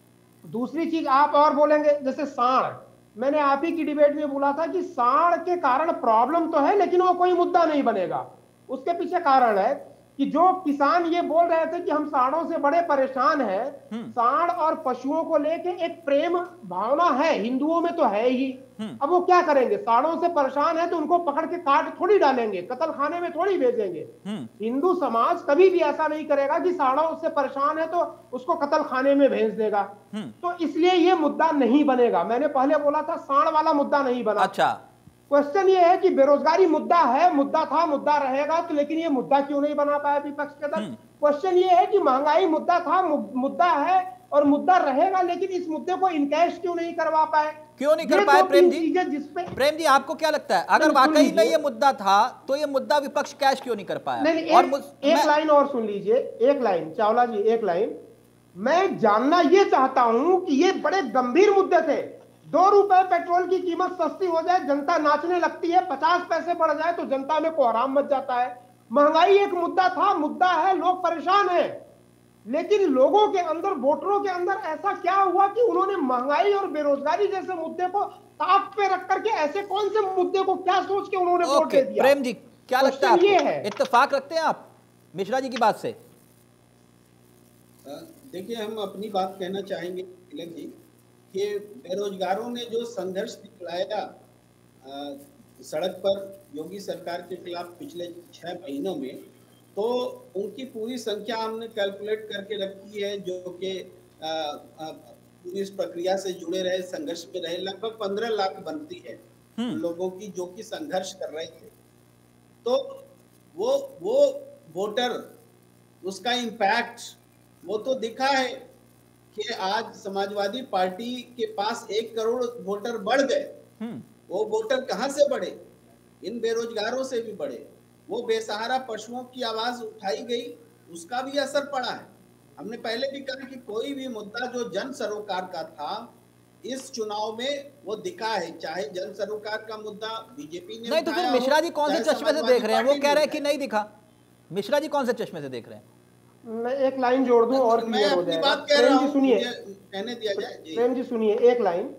[SPEAKER 3] दूसरी चीज आप और बोलेंगे, जैसे साढ़, मैंने आप ही की डिबेट में बोला था कि साढ़ के कारण प्रॉब्लम तो है, लेकिन वो कोई मुद्दा नहीं बनेगा। उसके पीछे कारण है कि जो किसान ये बोल रहे थे कि हम सांडों से बड़े परेशान हैं, सांड और पशुओं को लेके एक प्रेम भावना है, हिंदुओं में तो है ही। अब वो क्या करेंगे, सांडों से परेशान है तो उनको पकड़ के काट थोड़ी डालेंगे, कत्ल खाने में थोड़ी भेजेंगे। हिंदू समाज कभी भी ऐसा नहीं करेगा कि सांडों से परेशान है तो उसको कत्ल खाने में भेज देगा। तो इसलिए ये मुद्दा नहीं बनेगा। मैंने पहले बोला था सांड वाला मुद्दा नहीं बना।
[SPEAKER 1] अच्छा,
[SPEAKER 3] क्वेश्चन ये है कि बेरोजगारी मुद्दा है, मुद्दा था, मुद्दा रहेगा, तो लेकिन ये मुद्दा क्यों नहीं बना पाया विपक्ष के दल? क्वेश्चन ये है कि महंगाई मुद्दा था, मुद्दा है और मुद्दा रहेगा, लेकिन इस मुद्दे को इनकैश क्यों नहीं करवा पाए?
[SPEAKER 1] क्यों नहीं कर पाए प्रेम जी?
[SPEAKER 3] जिसपे
[SPEAKER 1] प्रेम जी आपको क्या लगता है, अगर वाकई में ये मुद्दा था तो ये मुद्दा विपक्ष कैश क्यों नहीं कर पाया?
[SPEAKER 3] नहीं, नहीं,
[SPEAKER 1] और
[SPEAKER 3] एक,
[SPEAKER 1] मुझ,
[SPEAKER 3] एक
[SPEAKER 1] मैं...
[SPEAKER 3] लाइन और सुन लीजिए, एक लाइन चावला जी, एक लाइन। मैं जानना ये चाहता हूं कि ये बड़े गंभीर मुद्दे थे। दो रुपए पेट्रोल की कीमत सस्ती हो जाए, जनता नाचने लगती है, पचास पैसे बढ़ जाए तो जनता में कोहराम मच जाता है। महंगाई एक मुद्दा था, मुद्दा है, लोग परेशान हैं, लेकिन लोगों के अंदर, वोटरों के अंदर ऐसा क्या हुआ कि उन्होंने महंगाई और बेरोजगारी जैसे मुद्दे को ताक पे रख करके, ऐसे कौन से मुद्दे को क्या सोच के उन्होंने वोट दे दिया?
[SPEAKER 1] प्रेम जी क्या लगता है,
[SPEAKER 3] ये है,
[SPEAKER 1] इत्तेफाक रखते हैं आप मिश्रा जी की बात से?
[SPEAKER 2] देखिए, हम अपनी बात कहना चाहेंगे तिलक जी कि बेरोजगारों ने जो संघर्ष दिखलाया सड़क पर योगी सरकार के खिलाफ पिछले छह महीनों में, तो उनकी पूरी संख्या हमने कैलकुलेट करके रखी है, जो कि पूरी इस प्रक्रिया से जुड़े रहे, संघर्ष में रहे, लगभग पंद्रह लाख बनती है लोगों की जो कि संघर्ष कर रहे थे। तो वो वो वोटर, उसका इम्पैक्ट वो तो दिखा है कि आज समाजवादी पार्टी के पास एक करोड़ वोटर बढ़ गए। वो वोटर कहाँ से बढ़े? इन बेरोजगारों से भी बढ़े। वो बेसहारा पशुओं की आवाज उठाई गई, उसका भी असर पड़ा है। हमने पहले भी कहा कि कोई भी मुद्दा जो जन सरोकार का था, इस चुनाव में वो दिखा है। चाहे जन सरोकार का मुद्दा बीजेपी ने
[SPEAKER 1] नहीं, तो फिर मिश्रा जी कौन से चश्मे से देख रहे हैं? वो कह रहे हैं कि नहीं दिखा। मिश्रा जी कौन से चश्मे से देख रहे हैं?
[SPEAKER 3] मैं एक लाइन जोड़ दूं और
[SPEAKER 2] मैं अपनी बात कह रहा हूं,
[SPEAKER 3] सुनिए,
[SPEAKER 2] कहने दिया जाए।
[SPEAKER 3] प्रेम जी सुनिए, एक लाइन।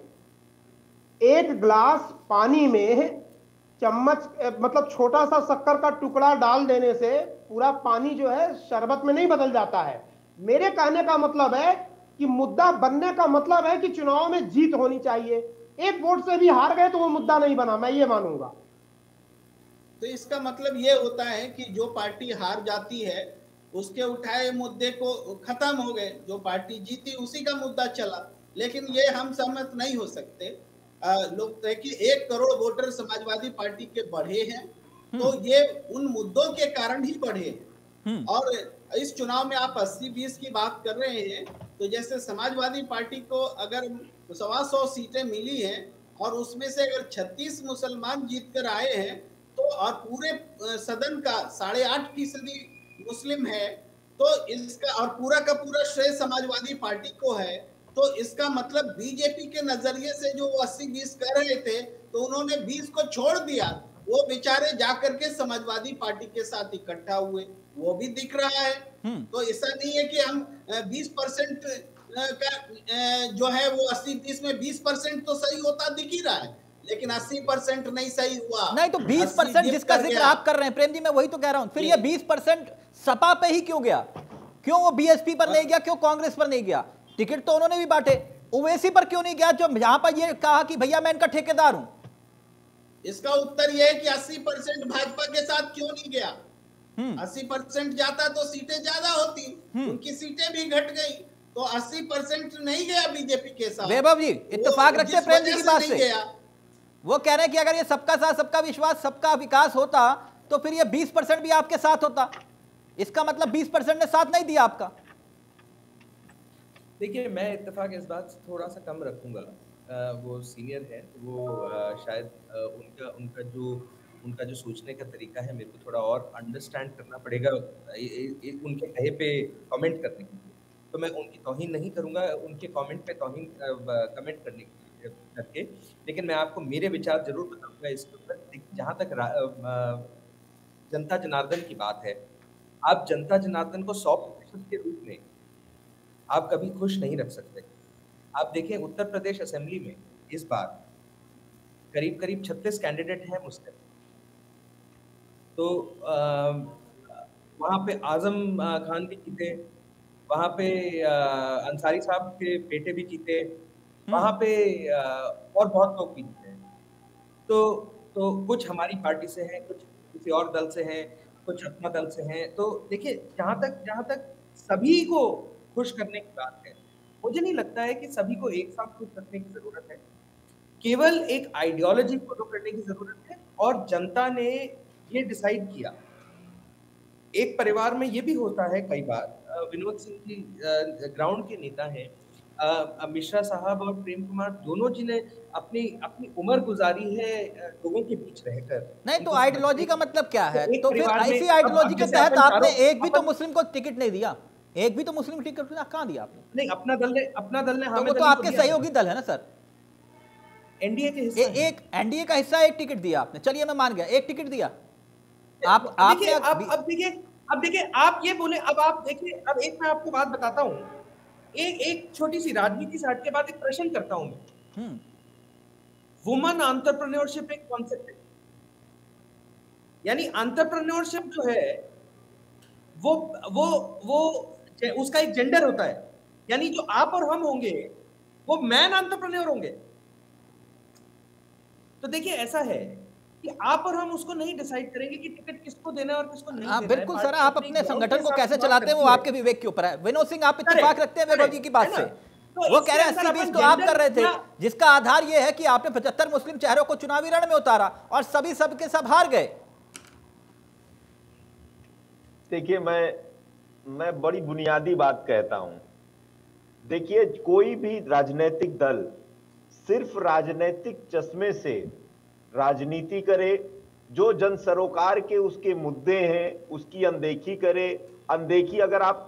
[SPEAKER 3] एक ग्लास पानी में चम्मच, मतलब छोटा सा शक्कर का टुकड़ा डाल देने से पूरा पानी जो है शरबत में नहीं बदल जाता है। मेरे कहने का मतलब है कि मुद्दा बनने का मतलब है कि चुनाव में जीत होनी चाहिए। एक वोट से भी हार गए तो वो मुद्दा नहीं बना, मैं ये मानूंगा।
[SPEAKER 2] तो इसका मतलब ये होता है कि जो पार्टी हार जाती है उसके उठाए मुद्दे को खत्म हो गए, जो पार्टी जीती उसी का मुद्दा चला। लेकिन ये हम सहमत नहीं हो सकते। लोग कहे कि एक करोड़ वोटर समाजवादी पार्टी के बढ़े हैं, तो ये उन मुद्दों के कारण ही बढ़े हैं। और इस चुनाव में आप अस्सी बीस की बात कर रहे हैं, तो जैसे समाजवादी पार्टी को अगर सवा सौ सीटें मिली हैं और उसमें से अगर छत्तीस मुसलमान जीत कर आए हैं, तो और पूरे सदन का साढ़े आठ फीसदी मुस्लिम है, तो इसका और पूरा का पूरा श्रेय समाजवादी पार्टी को है। तो इसका मतलब बीजेपी के नजरिए से जो अस्सी बीस कर रहे थे, तो उन्होंने बीस को छोड़ दिया। वो बेचारे जाकर के समाजवादी पार्टी के साथ इकट्ठा हुए, वो भी दिख रहा है। तो ऐसा नहीं है कि हम बीस परसेंट का जो है वो अस्सी बीस में बीस परसेंट तो सही होता दिख ही रहा है, लेकिन अस्सी परसेंट नहीं सही हुआ।
[SPEAKER 1] नहीं तो बीस परसेंट जिसका जिक्र आप कर रहे हैं प्रेम जी, मैं वही तो कह रहा हूं। फिर ये बीस परसेंट सपा पे ही क्यों गया? क्यों वो बीएसपी पर नहीं गया? क्यों कांग्रेस पर नहीं गया? टिकट तो उन्होंने भी बांटे। ओवैसी पर क्यों नहीं गया, जो यहां पर ये कहा कि भैया मैं इनका ठेकेदार हूं? इसका उत्तर यह है कि अस्सी परसेंट भाजपा के साथ क्यों नहीं गया। अस्सी परसेंट जाता तो सीटें ज्यादा होती, उनकी सीटें भी घट गई, तो अस्सी परसेंट नहीं गया बीजेपी के साथ। वैभव जी इत्तेफाक रखते हैं प्रेम जी की बात से? वो कह रहे हैं कि अगर ये सबका साथ सबका विश्वास सबका विकास होता तो फिर ये बीस परसेंट भी आपके साथ होता। इसका मतलब बीस परसेंट ने साथ नहीं दिया आपका।
[SPEAKER 4] देखिए, मैं इत्तेफाक इस बात से थोड़ा सा कम रखूंगा। आ, वो सीनियर है, वो आ, शायद आ, उनका उनका जो उनका जो सोचने का तरीका है मेरे को थोड़ा और अंडरस्टैंड करना पड़ेगा ए, ए, उनके कहे पे कमेंट करने के लिए। तो मैं उनकी तौहीन नहीं करूंगा, उनके कमेंट पे तौहीन कमेंट करने के करके, लेकिन मैं आपको मेरे विचार जरूर बताऊंगा इसके ऊपर। जहाँ तक जनता जनार्दन की बात है, आप जनता जनार्दन को सौ प्रतिशत के रूप में आप कभी खुश नहीं रख सकते। आप देखें, उत्तर प्रदेश असेंबली में इस बार करीब करीब छत्तीस कैंडिडेट हैं मुस्लिम। तो वहाँ पे आजम खान भी जीते, वहाँ पे अंसारी साहब के बेटे भी जीते, वहाँ पे और बहुत लोग भी जीते हैं। तो तो कुछ हमारी पार्टी से हैं, कुछ किसी और दल से हैं, कुछ अपना दल से हैं। तो देखिए, जहाँ तक जहाँ तक सभी को खुश करने की बात है, मुझे नहीं लगता है कि सभी को एक साथ खुश रखने की जरूरत है। केवल एक आइडियोलॉजी फॉलो करने की जरूरत है। और जनता ने ये डिसाइड किया एक परिवार में ये भी होता है कई बार। विनोद सिंह जी ग्राउंड के नेता हैं, मिश्रा साहब और प्रेम कुमार दोनों जी ने अपनी अपनी उम्र गुजारी है लोगों के बीच रहकर।
[SPEAKER 1] नहीं तो आइडियोलॉजी का मतलब क्या है?
[SPEAKER 4] तो
[SPEAKER 1] तो फिर ऐसी आइडियोलॉजी के तहत आपने एक भी तो मुस्लिम को टिकट नहीं दिया, एक भी तो मुस्लिम टिकट कहां दिया आपने?
[SPEAKER 4] नहीं, अपना दल ने अपना दल ने हमें
[SPEAKER 1] तो, तो आपके सहयोगी दल है ना सर,
[SPEAKER 4] एनडीए के हिस्सा।
[SPEAKER 1] ए, एक एनडीए का हिस्सा, एक टिकट दिया आपने, चलिए मैं मान गया, एक टिकट दिया आप।
[SPEAKER 4] देखिए अब अब देखिए अब देखिए आप ये बोले, अब आप देखिए, अब एक मैं आपको बात बताता हूँ, एक एक छोटी सी राजनीति से हट के बात, एक प्रश्न करता हूं मैं। वुमन एंटरप्रेन्योरशिप एक कॉन्सेप्ट है, यानी एंटरप्रेन्योरशिप जो है वो वो वो उसका एक जेंडर होता है, यानी जो आप और हम होंगे वो मैन एंटरप्रेन्योर होंगे। तो देखिए ऐसा है कि आप और हम उसको नहीं डिसाइड करेंगे कि टिकट किसको देना है और किसको नहीं देना है।
[SPEAKER 1] बिल्कुल सर, आप अपने संगठन को कैसे चलाते हैं वो आपके विवेक के ऊपर है। विनोद सिंह, आप इत्तेफाक रखते हैं वैभव जी की बात से? वो कह रहे हैं अस्सी बीस तो आप कर रहे थे, जिसका आधार ये है कि आपने पचहत्तर मुस्लिम चेहरों को चुनावी रण में उतारा और सभी सब के सब हार गए।
[SPEAKER 5] देखिए, मैं मैं बड़ी बुनियादी बात कहता हूं। देखिए, कोई भी राजनीतिक दल सिर्फ राजनीतिक चश्मे से राजनीति करे, जो जन सरोकार के उसके मुद्दे हैं उसकी अनदेखी करे। अनदेखी अगर आप,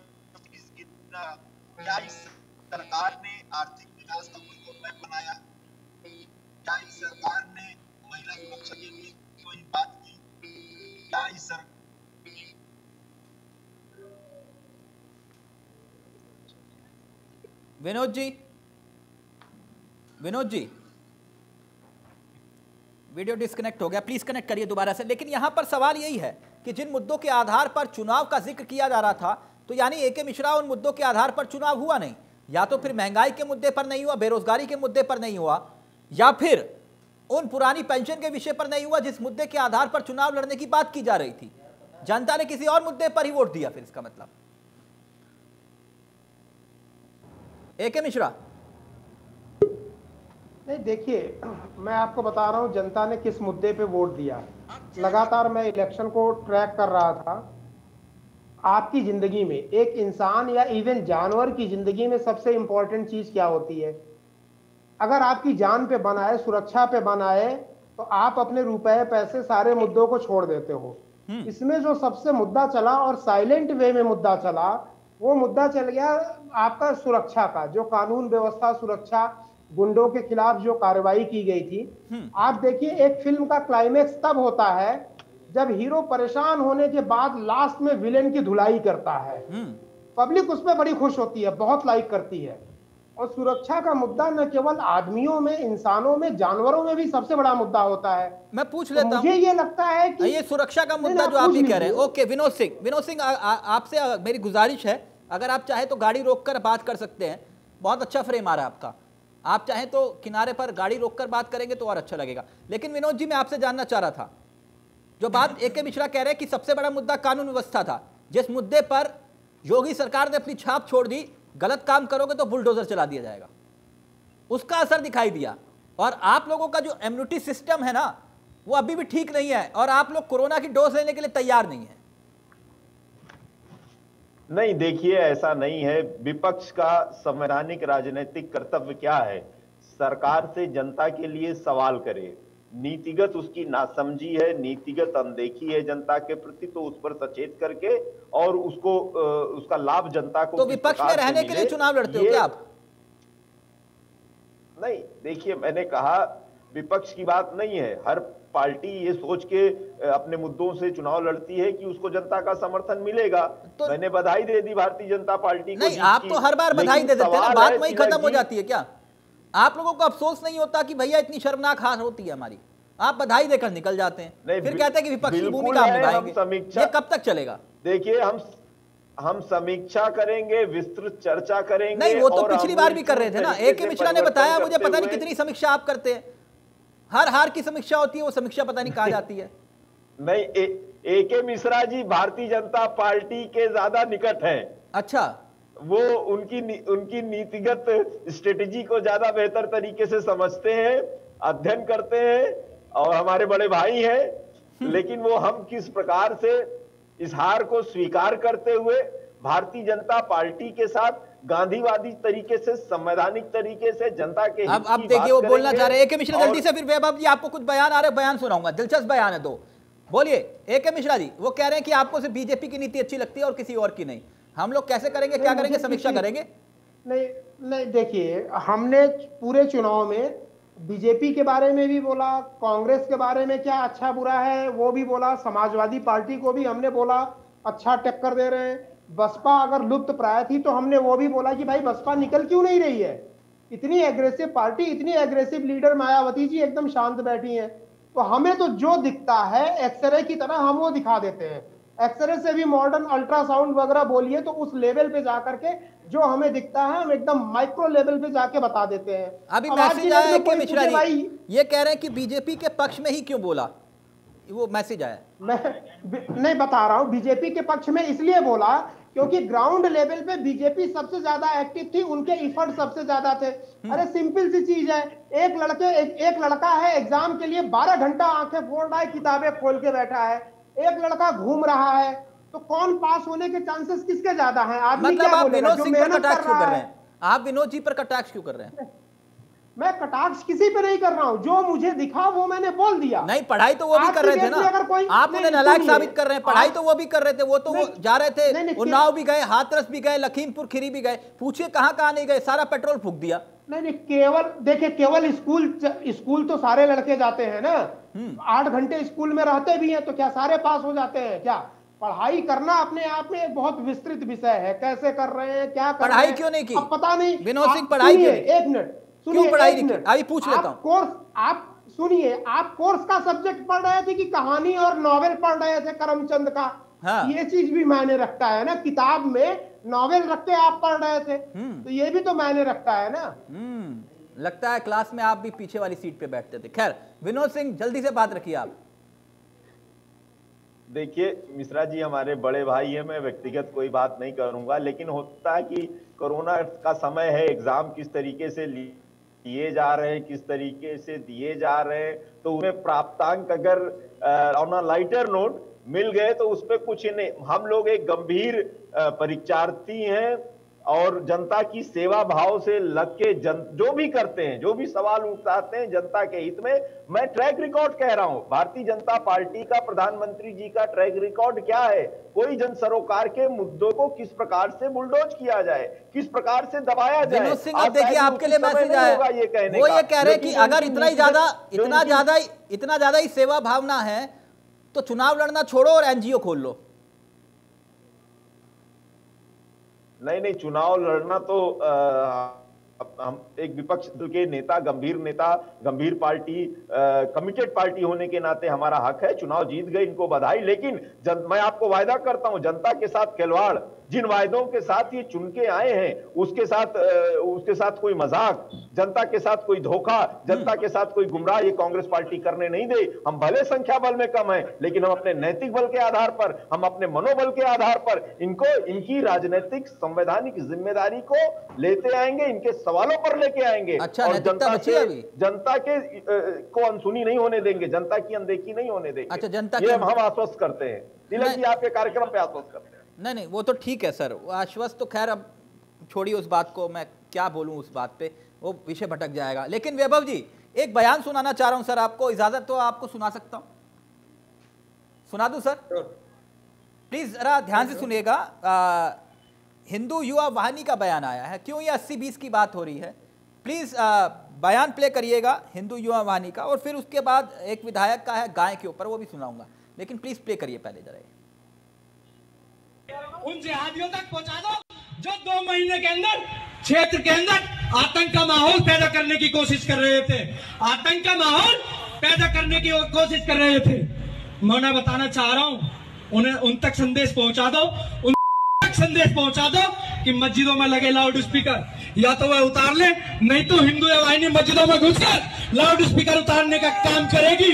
[SPEAKER 6] क्या इस सरकार ने आर्थिक विकास का कोई रोडमैप बनाया? क्या इस सरकार ने महिला सुरक्षा के लिए कोई बात की? क्या इस सरकार
[SPEAKER 1] विनोद जी, विनोद जी वीडियो डिस्कनेक्ट हो गया, प्लीज कनेक्ट करिए दोबारा से। लेकिन यहां पर सवाल यही है कि जिन मुद्दों के आधार पर चुनाव का जिक्र किया जा रहा था, तो यानी ए के मिश्रा उन मुद्दों के आधार पर चुनाव हुआ नहीं, या तो फिर महंगाई के मुद्दे पर नहीं हुआ, बेरोजगारी के मुद्दे पर नहीं हुआ, या फिर उन पुरानी पेंशन के विषय पर नहीं हुआ जिस मुद्दे के आधार पर चुनाव लड़ने की बात की जा रही थी। जनता ने किसी और मुद्दे पर ही वोट दिया। फिर इसका मतलब ए के मिश्रा,
[SPEAKER 3] नहीं देखिए, मैं आपको बता रहा हूं जनता ने किस मुद्दे पे वोट दिया। लगातार मैं इलेक्शन को ट्रैक कर रहा था। आपकी जिंदगी में, एक इंसान या इवन जानवर की जिंदगी में सबसे इंपॉर्टेंट चीज क्या होती है? अगर आपकी जान पे बन आए, सुरक्षा पे बन आए, तो आप अपने रुपए पैसे सारे मुद्दों को छोड़ देते हो। इसमें जो सबसे मुद्दा चला और साइलेंट वे में मुद्दा चला, वो मुद्दा चल गया आपका सुरक्षा का। जो कानून व्यवस्था, सुरक्षा, गुंडों के खिलाफ जो कार्रवाई की गई थी। आप देखिए, एक फिल्म का क्लाइमेक्स तब होता है जब हीरो परेशान होने के बाद लास्ट में विलेन की धुलाई करता है। पब्लिक उस पर बड़ी खुश होती है, बहुत लाइक करती है। और सुरक्षा का मुद्दा न केवल आदमियों में, इंसानों में, जानवरों में भी सबसे बड़ा मुद्दा होता है।
[SPEAKER 1] मैं पूछ लेता
[SPEAKER 3] तो मुझे ये लगता है कि
[SPEAKER 1] ये सुरक्षा का मुद्दा जो आप भी कह रहे हैं। ओके विनोद सिंह, विनोद सिंह आपसे मेरी गुजारिश है, अगर आप चाहे तो गाड़ी रोककर बात कर सकते हैं। बहुत अच्छा फ्रेम आ रहा है आपका, आप चाहें तो किनारे पर गाड़ी रोककर बात करेंगे तो और अच्छा लगेगा। लेकिन विनोद जी, मैं आपसे जानना चाह रहा था, जो बात ए के मिश्रा कह रहे हैं कि सबसे बड़ा मुद्दा कानून व्यवस्था था, जिस मुद्दे पर योगी सरकार ने अपनी छाप छोड़ दी, गलत काम करोगे तो बुलडोजर चला दिया जाएगा, उसका असर दिखाई दिया। और आप लोगों का जो इम्यूनिटी सिस्टम है ना, वो अभी भी ठीक नहीं है, और आप लोग कोरोना की डोज लेने के लिए तैयार नहीं है।
[SPEAKER 5] नहीं, देखिए, ऐसा नहीं है। विपक्ष का संवैधानिक राजनीतिक कर्तव्य क्या है? सरकार से जनता के लिए सवाल करे। नीतिगत उसकी नासमझी है, नीतिगत अनदेखी है जनता के प्रति, तो उस पर सचेत करके और उसको उसका लाभ जनता को।
[SPEAKER 1] तो विपक्ष में रहने के लिए चुनाव लड़ते हो क्या आप?
[SPEAKER 5] नहीं, देखिए, मैंने कहा विपक्ष की बात नहीं है। हर पार्टी ये सोच के अपने मुद्दों से चुनाव लड़ती है कि उसको जनता का समर्थन मिलेगा। तो मैंने बधाई दे दी भारतीय जनता पार्टी को।
[SPEAKER 1] नहीं, आप तो हर बार बधाई दे देते हैं ना, बात वहीं खत्म हो जाती है क्या? आप लोगों को अफसोस नहीं होता कि भैया इतनी शर्मनाक हार होती है हमारी? आप बधाई देकर निकल जाते हैं, फिर कहते हैं कि विपक्ष की भूमिका हम निभाएंगे। ये कब तक चलेगा?
[SPEAKER 5] देखिए, हम हम समीक्षा करेंगे, विस्तृत चर्चा करेंगे।
[SPEAKER 1] नहीं, वो तो पिछली बार भी कर रहे थे ना। ए के मिश्रा ने बताया, मुझे पता नहीं कितनी समीक्षा आप करते हैं। हर हार की समीक्षा होती है, वो समीक्षा पता नहीं कहाँ जाती है।
[SPEAKER 5] नहीं, ए के मिश्रा जी भारतीय जनता पार्टी के ज्यादा निकट हैं।
[SPEAKER 1] अच्छा,
[SPEAKER 5] वो उनकी नी, उनकी नीतिगत स्ट्रेटेजी को ज्यादा बेहतर तरीके से समझते हैं, अध्ययन करते हैं, और हमारे बड़े भाई हैं। लेकिन वो हम किस प्रकार से इस हार को स्वीकार करते हुए भारतीय जनता पार्टी के साथ गांधीवादी तरीके से, संवैधानिक तरीके से जनता के
[SPEAKER 1] अब अब देखिए वो बोलना चाह रहे हैं। ए के मिश्रा जल्दी से, फिर वैभव जी आपको कुछ बयान आ रहे हैं, बयान सुनाऊंगा, दिलचस्प बयान है दो। बोलिए ए के मिश्रा जी। वो कह रहे हैं कि आपको सिर्फ बीजेपी की नीति अच्छी लगती है और किसी और की नहीं। हम लोग कैसे करेंगे, क्या करेंगे, समीक्षा करेंगे?
[SPEAKER 3] नहीं नहीं, देखिए हमने पूरे चुनाव में बीजेपी के बारे में भी बोला, कांग्रेस के बारे में क्या अच्छा बुरा है वो भी बोला, समाजवादी पार्टी को भी हमने बोला अच्छा टक्कर दे रहे हैं। बसपा अगर लुप्त प्राय थी तो हमने वो भी बोला कि भाई बसपा निकल क्यों नहीं रही है, इतनी एग्रेसिव पार्टी, इतनी एग्रेसिव लीडर मायावती जी एकदम शांत बैठी हैं। तो हमें तो जो दिखता है एक्सरे की तरह हम वो दिखा देते हैं। एक्सरे से भी मॉडर्न अल्ट्रासाउंड वगैरह बोलिए तो उस लेवल पे जाकर के जो हमें दिखता है हम एकदम माइक्रो लेवल पे जाके बता देते हैं।
[SPEAKER 1] अभी मैसेज आया है कि मिश्रा जी ये कह रहे हैं कि बीजेपी के पक्ष में ही क्यों बोला, वो मैसेज आया। मैं
[SPEAKER 3] नहीं बता रहा हूं, बीजेपी के पक्ष में इसलिए बोला क्योंकि ग्राउंड लेवल पे बीजेपी सबसे ज्यादा एक्टिव थी, उनके इफर्ट सबसे ज्यादा थे। अरे सिंपल सी चीज है, एक लड़के एक, एक लड़का है एग्जाम के लिए बारह घंटा आंखें फोड़ रहा है, किताबें खोल के बैठा है, एक लड़का घूम रहा है, तो कौन पास होने के चांसेस किसके ज्यादा हैं? आदमी
[SPEAKER 1] मतलब
[SPEAKER 3] क्या
[SPEAKER 1] आप
[SPEAKER 3] बोलेगा?
[SPEAKER 1] विनोद
[SPEAKER 3] जो
[SPEAKER 1] सिंह पर
[SPEAKER 3] मेहनत
[SPEAKER 1] कटाक्ष
[SPEAKER 3] कर
[SPEAKER 1] क्यों
[SPEAKER 3] रहा
[SPEAKER 1] कर रहे
[SPEAKER 3] है।
[SPEAKER 1] हैं? आप विनोद जी पर कटाक्ष क्यों कर रहे हैं?
[SPEAKER 3] मैं कटाक्ष किसी पे नहीं कर रहा हूं, जो मुझे दिखा वो मैंने बोल दिया।
[SPEAKER 1] नहीं, पढ़ाई तो वो भी कर रहे थे ना, आप उन्हें नालायक साबित कर रहे हैं। पढ़ाई तो वो भी कर रहे थे, वो तो वो जा रहे थे, उन्नाव भी गए, हाथरस भी गए, लखीमपुर खीरी भी गए, पूछिए कहां कहां नहीं गए, सारा पेट्रोल फूंक दिया।
[SPEAKER 3] नहीं नहीं, केवल देखिए केवल स्कूल स्कूल तो सारे लड़के जाते हैं ना, आठ घंटे स्कूल में रहते भी हैं, तो क्या सारे पास हो जाते हैं क्या? पढ़ाई करना अपने आप में एक बहुत विस्तृत विषय है, कैसे कर रहे हैं, क्या कर
[SPEAKER 1] पढ़ाई
[SPEAKER 3] रहे
[SPEAKER 1] क्यों नहीं की?
[SPEAKER 3] अब पता नहीं
[SPEAKER 1] विनोद सिंह पढ़ाई क्यों?
[SPEAKER 3] एक मिनट
[SPEAKER 1] क्यों पढ़ाई नहीं की? अभी पूछ लेता हूं।
[SPEAKER 3] कोर्स आप सुनिए, आप कोर्स का सब्जेक्ट पढ़ रहे थे कि कहानी और नॉवेल पढ़ रहे थे करमचंद का? हाँ। ये चीज भी मायने रखता है ना, किताब में नॉवेल रख के आप पढ़ रहे थे तो ये भी तो मायने रखता है ना।
[SPEAKER 1] हम्म लगता है क्लास में आप भी पीछे वाली सीट पे बैठते थे। खैर विनोद सिंह जल्दी से बात रखिए आप।
[SPEAKER 5] देखिए मिश्रा जी हमारे बड़े भाई हैं, मैं व्यक्तिगत कोई बात नहीं करूंगा, लेकिन होता है कि कोरोना का समय है, एग्जाम किस तरीके से दिए जा रहे हैं, किस तरीके से दिए जा रहे हैं, तो उन्हें प्राप्तांक अगर ऑन अ लाइटर नोट मिल गए तो उस पर कुछ नहीं। हम लोग एक गंभीर परीक्षार्थी हैं और जनता की सेवा भाव से लग के जन जो भी करते हैं, जो भी सवाल उठाते हैं जनता के हित में। मैं ट्रैक रिकॉर्ड कह रहा हूं, भारतीय जनता पार्टी का, प्रधानमंत्री जी का ट्रैक रिकॉर्ड क्या है? कोई जन सरोकार के मुद्दों को किस प्रकार से बुलडोज किया जाए, किस प्रकार से दबाया जाए।
[SPEAKER 1] विनोद सिंह, अब देखिए आपके लिए मैसेज आया, ये कहने वो ये कह रहे हैं कि अगर इतना ही ज्यादा इतना ज्यादा इतना ज्यादा ही सेवा भावना है तो चुनाव लड़ना छोड़ो और एनजीओ खोल लो।
[SPEAKER 5] नहीं नहीं, चुनाव लड़ना तो आ, हम एक विपक्ष के नेता, गंभीर नेता, गंभीर पार्टी, कमिटेड पार्टी होने के नाते हमारा हक है। चुनाव जीत गए, इनको बधाई, लेकिन जन, मैं आपको वायदा करता हूं जनता के साथ खिलवाड़, जिन वायदों के साथ ये चुन के आए हैं उसके साथ उसके साथ कोई मजाक, जनता के साथ कोई धोखा, जनता के साथ कोई गुमराह ये कांग्रेस पार्टी करने नहीं दे। हम भले संख्या बल में कम है, लेकिन हम अपने नैतिक बल के आधार पर, हम अपने मनोबल के आधार पर इनको इनकी राजनीतिक संवैधानिक जिम्मेदारी को लेते आएंगे, इनके सवालों पर लेके आएंगे।
[SPEAKER 1] अच्छा,
[SPEAKER 5] और जनता के जनता के को अनसुनी नहीं होने देंगे, जनता की अनदेखी नहीं होने देंगे।
[SPEAKER 1] अच्छा, जनता
[SPEAKER 5] ये हम आश्वस्त करते हैं, तिलक जी आपके कार्यक्रम पे आश्वस्त करते हैं।
[SPEAKER 1] नहीं नहीं, वो तो ठीक है सर, वो आश्वस्त तो खैर, अब छोड़िए उस बात को, मैं क्या बोलूं उस बात पे, वो विषय भटक जाएगा। लेकिन वैभव जी एक बयान सुनाना चाह रहा हूं सर, आपको इजाजत तो आपको सुना सकता हूं? सुना दूं सर? प्लीज जरा ध्यान से सुनिएगा। हिंदू युवा वाहिनी का बयान आया है, क्यों ये अस्सी बीस की बात हो रही है, प्लीज बयान प्ले करिएगा हिंदू युवा वाहिनी का, और फिर उसके बाद एक विधायक का है गाय के ऊपर, वो भी सुनाऊंगा, लेकिन प्लीज प्ले करिए पहले जरा।
[SPEAKER 7] उन जिहादियों तक पहुंचा दो जो दो महीने के अंदर क्षेत्र के अंदर आतंक का माहौल पैदा करने की कोशिश कर रहे थे, आतंक का माहौल पैदा करने की कोशिश कर रहे थे। मैं उन्हें बताना चाह रहा हूं, उन्हें उन तक संदेश पहुंचा दो, उन तक संदेश पहुंचा दो कि मस्जिदों में लगे लाउड स्पीकर या तो वह उतार ले, नहीं तो हिंदू वाहिनी मस्जिदों में घुसकर लाउड स्पीकर उतारने का काम करेगी,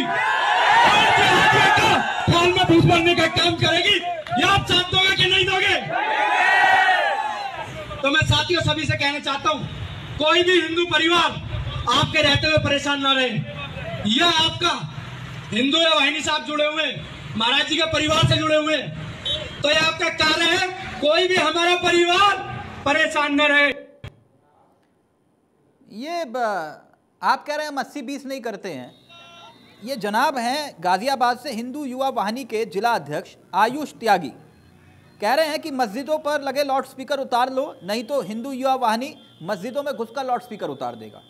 [SPEAKER 7] फॉल में घुस भरने का काम करेगी। ये आप साथ दोगे कि नहीं दोगे? तो मैं साथियों सभी से कहना चाहता हूं, कोई भी हिंदू परिवार आपके रहते हुए परेशान ना रहे। यह आपका हिंदू वाहिनी से आप जुड़े हुए, महाराज जी के परिवार से जुड़े हुए, तो ये आपका कार्य है, कोई भी हमारा परिवार परेशान न रहे।
[SPEAKER 1] ये ब, आप कह रहे हैं हम अस्सी बीस नहीं करते हैं। ये जनाब हैं गाजियाबाद से हिंदू युवा वाहिनी के जिला अध्यक्ष आयुष त्यागी, कह रहे हैं कि मस्जिदों पर लगे लाउड स्पीकर उतार लो, नहीं तो हिंदू युवा वाहिनी मस्जिदों में घुसकर लाउड स्पीकर उतार देगा।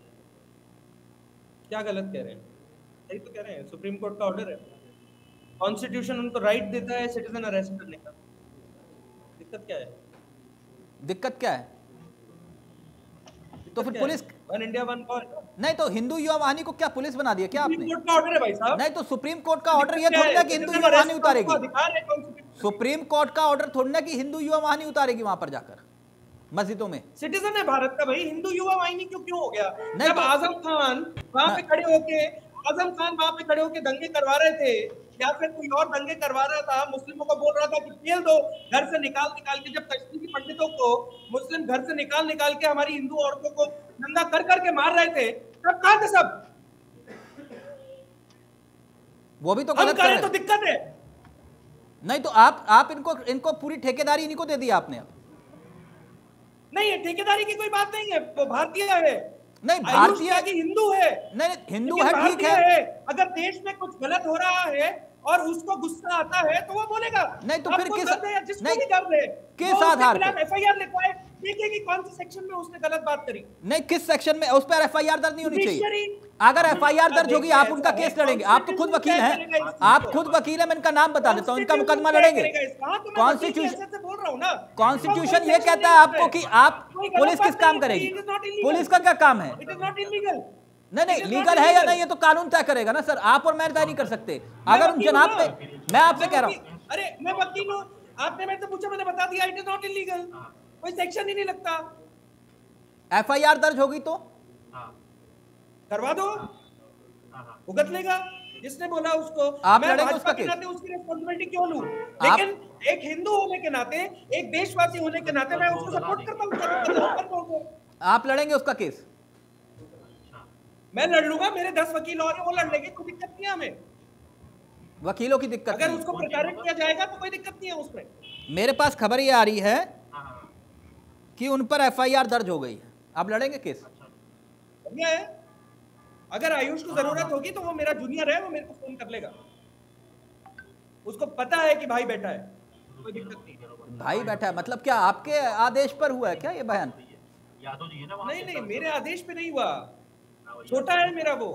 [SPEAKER 4] क्या गलत कह रहे हैं? सही तो कह रहे हैं, सुप्रीम कोर्ट का ऑर्डर है, कॉन्स्टिट्यूशन उनको राइट देता है सिटीजन अरेस्ट करने का। दिक्कत क्या है?
[SPEAKER 1] दिक्कत क्या है? तो फिर police
[SPEAKER 4] one India one call
[SPEAKER 1] नहीं तो हिंदू युवा वाहिनी को क्या पुलिस बना दिया क्या आपने?
[SPEAKER 4] सुप्रीम कोर्ट का ऑर्डर है भाई साहब।
[SPEAKER 1] नहीं तो सुप्रीम कोर्ट का ऑर्डर ये थोड़ी ना कि हिंदू युवा वाहिनी उतारेगी। सुप्रीम कोर्ट का ऑर्डर थोड़ी ना कि हिंदू युवा वाहिनी उतारेगी वहां पर जाकर मस्जिदों में।
[SPEAKER 4] सिटीजन है भारत का भाई, हिंदू युवा वाहिनी क्यों क्यों हो गया?
[SPEAKER 1] नहीं
[SPEAKER 4] जब
[SPEAKER 1] तो,
[SPEAKER 4] आजम खान वहां पे खड़े होके आजम खान वहां पे खड़े होके दंगे करवा रहे थे या फिर कोई और दंगे करवा रहा था, मुस्लिमों को बोल रहा था कि जेल दो, घर से निकाल निकाल के, जब कश्मीरी पंडितों को मुस्लिम घर से निकाल निकाल के हमारी हिंदू औरतों को नंगा कर करके मार रहे थे, तब कहां थे सब?
[SPEAKER 1] वो भी तो
[SPEAKER 4] हम
[SPEAKER 1] गलत कर
[SPEAKER 4] करें
[SPEAKER 1] रहे
[SPEAKER 4] तो दिक्कत है।
[SPEAKER 1] नहीं तो आप आप इनको इनको पूरी ठेकेदारी इन्हीं को दे दी आपने।
[SPEAKER 4] नहीं, ठेकेदारी की कोई बात नहीं है, वो भारतीय है।
[SPEAKER 1] नहीं भारतीय
[SPEAKER 4] की हिंदू है,
[SPEAKER 1] नहीं हिंदू है, ठीक है,
[SPEAKER 4] है। अगर देश में कुछ गलत हो रहा है और उसको गुस्सा आता है तो वो बोलेगा।
[SPEAKER 1] नहीं तो फिर किस
[SPEAKER 4] नहीं कर रहे
[SPEAKER 1] किस आधार पर
[SPEAKER 4] एफ आई आर लिखवाए, देखिए कि कौन से सेक्शन में उसने गलत बात करी।
[SPEAKER 1] नहीं किस सेक्शन में, उस पर एफ आई आर दर्ज नहीं होनी चाहिए। अगर एफ आई आर दर्ज होगी आप उनका केस लड़ेंगे। आप तो खुद वकील हैं, आप खुद वकील हैं, मैं इनका नाम बता देता हूँ, इनका मुकदमा लड़ेंगे। कॉन्स्टिट्यूशन कॉन्स्टिट्यूशन ये कहता है आपको कि आप पुलिस किस काम करेगी, पुलिस का क्या काम है? नहीं नहीं लीगल है या नहीं ये तो कानून तय करेगा ना सर, आप और मैं तय नहीं कर सकते। अगर उन जनाब पे, मैं आपसे कह रहा हूँ,
[SPEAKER 4] अरे मैं वकील हूँ, आपने मेरे से पूछा, मैंने बता दिया, इट इज नॉट इलीगल, कोई सेक्शन ही नहीं लगता।
[SPEAKER 1] एफ आई आर दर्ज होगी तो
[SPEAKER 4] करवा दो, भुगत लेगा जिसने बोला उसको।
[SPEAKER 1] आप
[SPEAKER 4] मैं
[SPEAKER 1] लड़ेंगे उसका केस,
[SPEAKER 4] उसकी रिस्पांसिबिलिटी क्यों लूं? लेकिन एक हिंदू होने के नाते, एक देशवासी होने के नाते मैं उसको सपोर्ट करता हूं।
[SPEAKER 1] आप लड़ेंगे उसका केस?
[SPEAKER 4] मैं लड़ लूंगा, मेरे दस वकील और हैं, वो लड़ लेंगे, कोई दिक्कत नहीं है हमें।
[SPEAKER 1] वकीलों की दिक्कत
[SPEAKER 4] अगर उसको प्रचारित किया जाएगा तो कोई दिक्कत नहीं है उसमें।
[SPEAKER 1] मेरे पास खबर ये आ रही है कि उन पर एफ आई आर दर्ज हो गई है। आप लड़ेंगे केस?
[SPEAKER 4] बढ़िया है, अगर आयुष को जरूरत होगी तो वो मेरा जूनियर है, वो मेरे को फोन कर लेगा, उसको पता है कि भाई बैठा है, कोई दिक्कत नहीं।
[SPEAKER 1] भाई बैठा है मतलब क्या आपके आदेश पर हुआ है क्या ये बयान?
[SPEAKER 4] नहीं नहीं मेरे आदेश पे नहीं हुआ, छोटा है मेरा वो।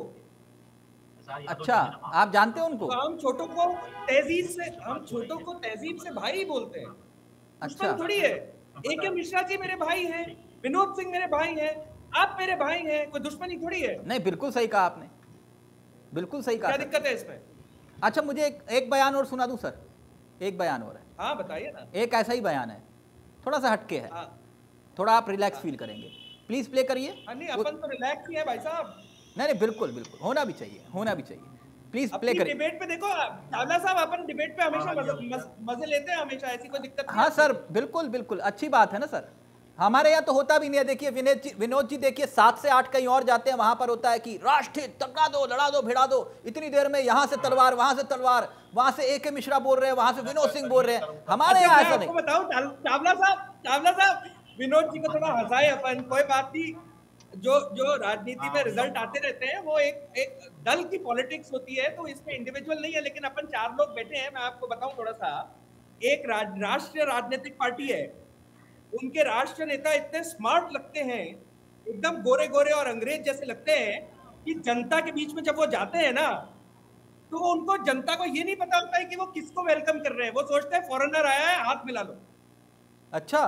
[SPEAKER 1] अच्छा, आप जानते हैं उनको?
[SPEAKER 4] हम छोटों को तहजीब से हम छोटों को तहजीब से भाई बोलते हैं। अच्छा थोड़ी है। ए के मिश्रा जी मेरे भाई हैं, विनोद सिंह मेरे भाई हैं, आप मेरे भाई हैं, कोई दुश्मनी थोड़ी है।
[SPEAKER 1] नहीं बिल्कुल सही कहा आपने, बिल्कुल सही कहा।
[SPEAKER 4] क्या दिक्कत है इसमें?
[SPEAKER 1] अच्छा मुझे एक, एक बयान और सुना दूं सर, एक बयान और है।
[SPEAKER 4] हाँ बताइए ना।
[SPEAKER 1] एक ऐसा ही बयान है, थोड़ा सा हटके है,
[SPEAKER 4] हाँ।
[SPEAKER 1] थोड़ा आप रिलैक्स फील करेंगे, प्लीज प्ले करिए।
[SPEAKER 4] नहीं अपन तो रिलैक्स ही है भाई साहब।
[SPEAKER 1] नहीं नहीं बिल्कुल बिल्कुल होना भी चाहिए, होना भी चाहिए, प्लीज प्ले करिए।
[SPEAKER 4] डिबेट पे देखो चावला साहब, अपन डिबेट पे हमेशा मजे लेते हैं, हमेशा ऐसी कोई दिक्कत नहीं।
[SPEAKER 1] हाँ सर बिल्कुल बिल्कुल अच्छी बात है ना सर, हमारे यहाँ तो होता भी नहीं है। देखिए विनोद जी विनोद जी देखिए सात से आठ कहीं और जाते हैं, वहां पर होता है कि राष्ट्रीय तगड़ा दो, लड़ा दो, भिड़ा दो, इतनी देर में यहाँ से तलवार, वहां से तलवार, वहां से ए के मिश्रा बोल रहे हैं, वहां से विनोद सिंह बोल रहे हैं। हमारे यहाँ ऐसा नहीं।
[SPEAKER 4] बताओ चावला साहब, चावला साहब विनोद जी को थोड़ा हंसाए अपन, कोई बात नहीं। जो जो राजनीति में रिजल्ट आते रहते हैं वो एक एक दल की पॉलिटिक्स होती है, तो इसमें इंडिविजुअल नहीं है। लेकिन अपन चार लोग बैठे हैं, मैं आपको बताऊं थोड़ा सा, एक राज, राष्ट्रीय राजनीतिक पार्टी है, उनके राष्ट्रीय नेता इतने स्मार्ट लगते हैं, एकदम गोरे गोरे और अंग्रेज जैसे लगते हैं कि जनता के बीच में जब वो जाते हैं ना, तो उनको जनता को ये नहीं पता होता है कि वो किसको वेलकम कर रहे हैं। वो सोचते हैं फॉरेनर आया है, हाथ मिला लो।
[SPEAKER 1] अच्छा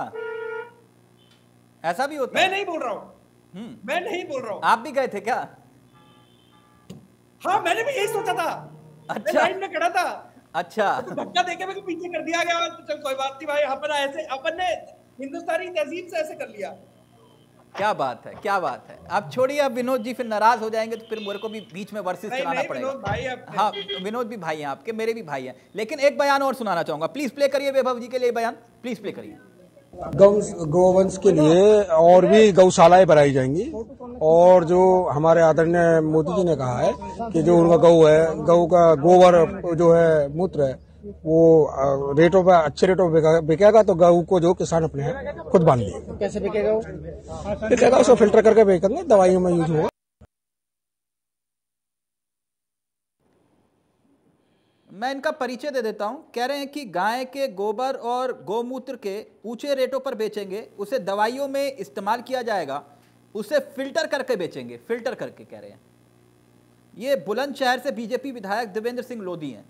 [SPEAKER 1] ऐसा भी होता
[SPEAKER 4] मैं
[SPEAKER 1] है?
[SPEAKER 4] नहीं बोल रहा हूँ, मैं नहीं बोल रहा हूँ।
[SPEAKER 1] आप भी गए थे क्या?
[SPEAKER 4] हाँ मैंने भी यही सोचा था। अच्छा लाइन में खड़ा था।
[SPEAKER 1] अच्छा
[SPEAKER 4] तो धक्का देके मेरे को पीछे कर दिया गया। तो चल कोई बात नहीं भाई, अपन ऐसे अपन ने हिंदुस्तानी तहजीब से ऐसे कर लिया।
[SPEAKER 1] क्या बात है, क्या बात है। अब छोड़िए, अब विनोद जी फिर नाराज हो जाएंगे तो फिर मेरे को भी बीच में वर्सेस चलाना पड़ेगा।
[SPEAKER 4] भाई
[SPEAKER 1] हाँ विनोद भी भाई हैं आपके, मेरे भी भाई हैं। लेकिन एक बयान और सुनाना चाहूंगा, प्लीज प्ले करिए वैभव जी के लिए बयान, प्लीज प्ले करिए।
[SPEAKER 8] गौ गौवंश के लिए और भी गौशालाएं बनाई जाएंगी, और जो हमारे आदरणीय मोदी जी ने कहा है कि जो उनका गौ है, गौ का गोबर जो है, मूत्र है, वो रेटों पे अच्छे रेटों पे बिकेगा तो गेहूं को जो किसान अपने खुद बांध लिए।
[SPEAKER 3] कैसे बिकेगा वो?
[SPEAKER 8] बिकेगा उसको फिल्टर करके बेचेंगे, दवाइयों में यूज होगा।
[SPEAKER 1] मैं इनका परिचय दे देता हूं। कह रहे हैं कि गाय के गोबर और गोमूत्र के ऊंचे रेटों पर बेचेंगे, उसे दवाइयों में इस्तेमाल किया जाएगा, उसे फिल्टर करके बेचेंगे, फिल्टर करके कह रहे हैं। ये बुलंदशहर से बीजेपी विधायक देवेंद्र सिंह लोधी हैं।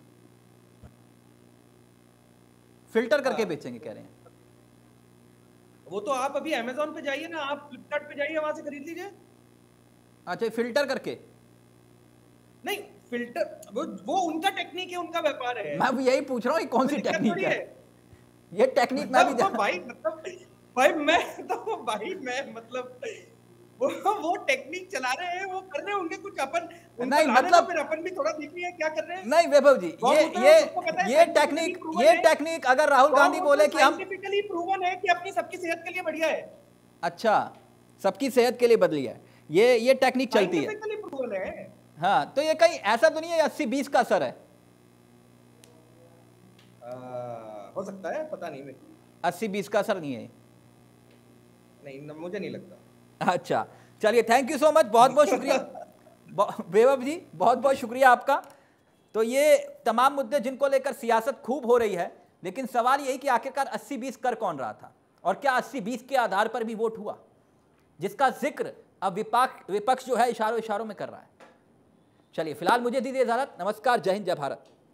[SPEAKER 1] फिल्टर करके बेचेंगे कह रहे हैं।
[SPEAKER 4] वो तो आप अभी अमेज़न पे जाइए ना, आप फ्लिपकार्ट पे जाइए, वहां से खरीद लीजिए।
[SPEAKER 1] अच्छा, फिल्टर करके
[SPEAKER 4] नहीं, फिल्टर वो वो उनका टेक्निक है, उनका व्यापार है।
[SPEAKER 1] मैं यही पूछ रहा हूँ कौन सी टेक्निक है ये टेक्निक। मैं भी
[SPEAKER 4] तो भाई मतलब भाई मैं तो भाई मैं मतलब वो वो टेक्निक चला रहे हैं, वो कर रहे होंगे कुछ। अपन
[SPEAKER 1] नहीं मतलब
[SPEAKER 4] फिर अपन भी थोड़ा देखिए क्या कर रहे हैं।
[SPEAKER 1] नहीं वैभव जी, ये ये ये टेक्निक ये टेक्निक अगर राहुल गांधी बोले कि हम
[SPEAKER 4] साइंटिफिकली प्रूवन है कि अपनी सबकी सेहत के लिए बढ़िया है।
[SPEAKER 1] अच्छा, सबकी सेहत के लिए बढ़िया है, ये ये टेक्निक चलती है।
[SPEAKER 4] साइंटिफिकली प्रूवन है।
[SPEAKER 1] हाँ, तो ये कहीं ऐसा तो नहीं है अस्सी बीस का असर है?
[SPEAKER 4] आ, हो सकता है, पता नहीं। मेरे
[SPEAKER 1] अस्सी बीस का असर नहीं है?
[SPEAKER 4] नहीं, मुझे नहीं लगता।
[SPEAKER 1] अच्छा, चलिए, थैंक यू सो मच, बहुत बहुत शुक्रिया वैभव जी, बहुत बहुत शुक्रिया आपका। तो ये तमाम मुद्दे जिनको लेकर सियासत खूब हो रही है, लेकिन सवाल यही कि आखिरकार अस्सी बीस कर कौन रहा था और क्या अस्सी बीस के आधार पर भी वोट हुआ, जिसका जिक्र अब विपक्ष विपक्ष जो है इशारों इशारों में कर रहा है। चलिए, फिलहाल मुझे दीजिए इजाजत। नमस्कार, जय हिंद, जय भारत।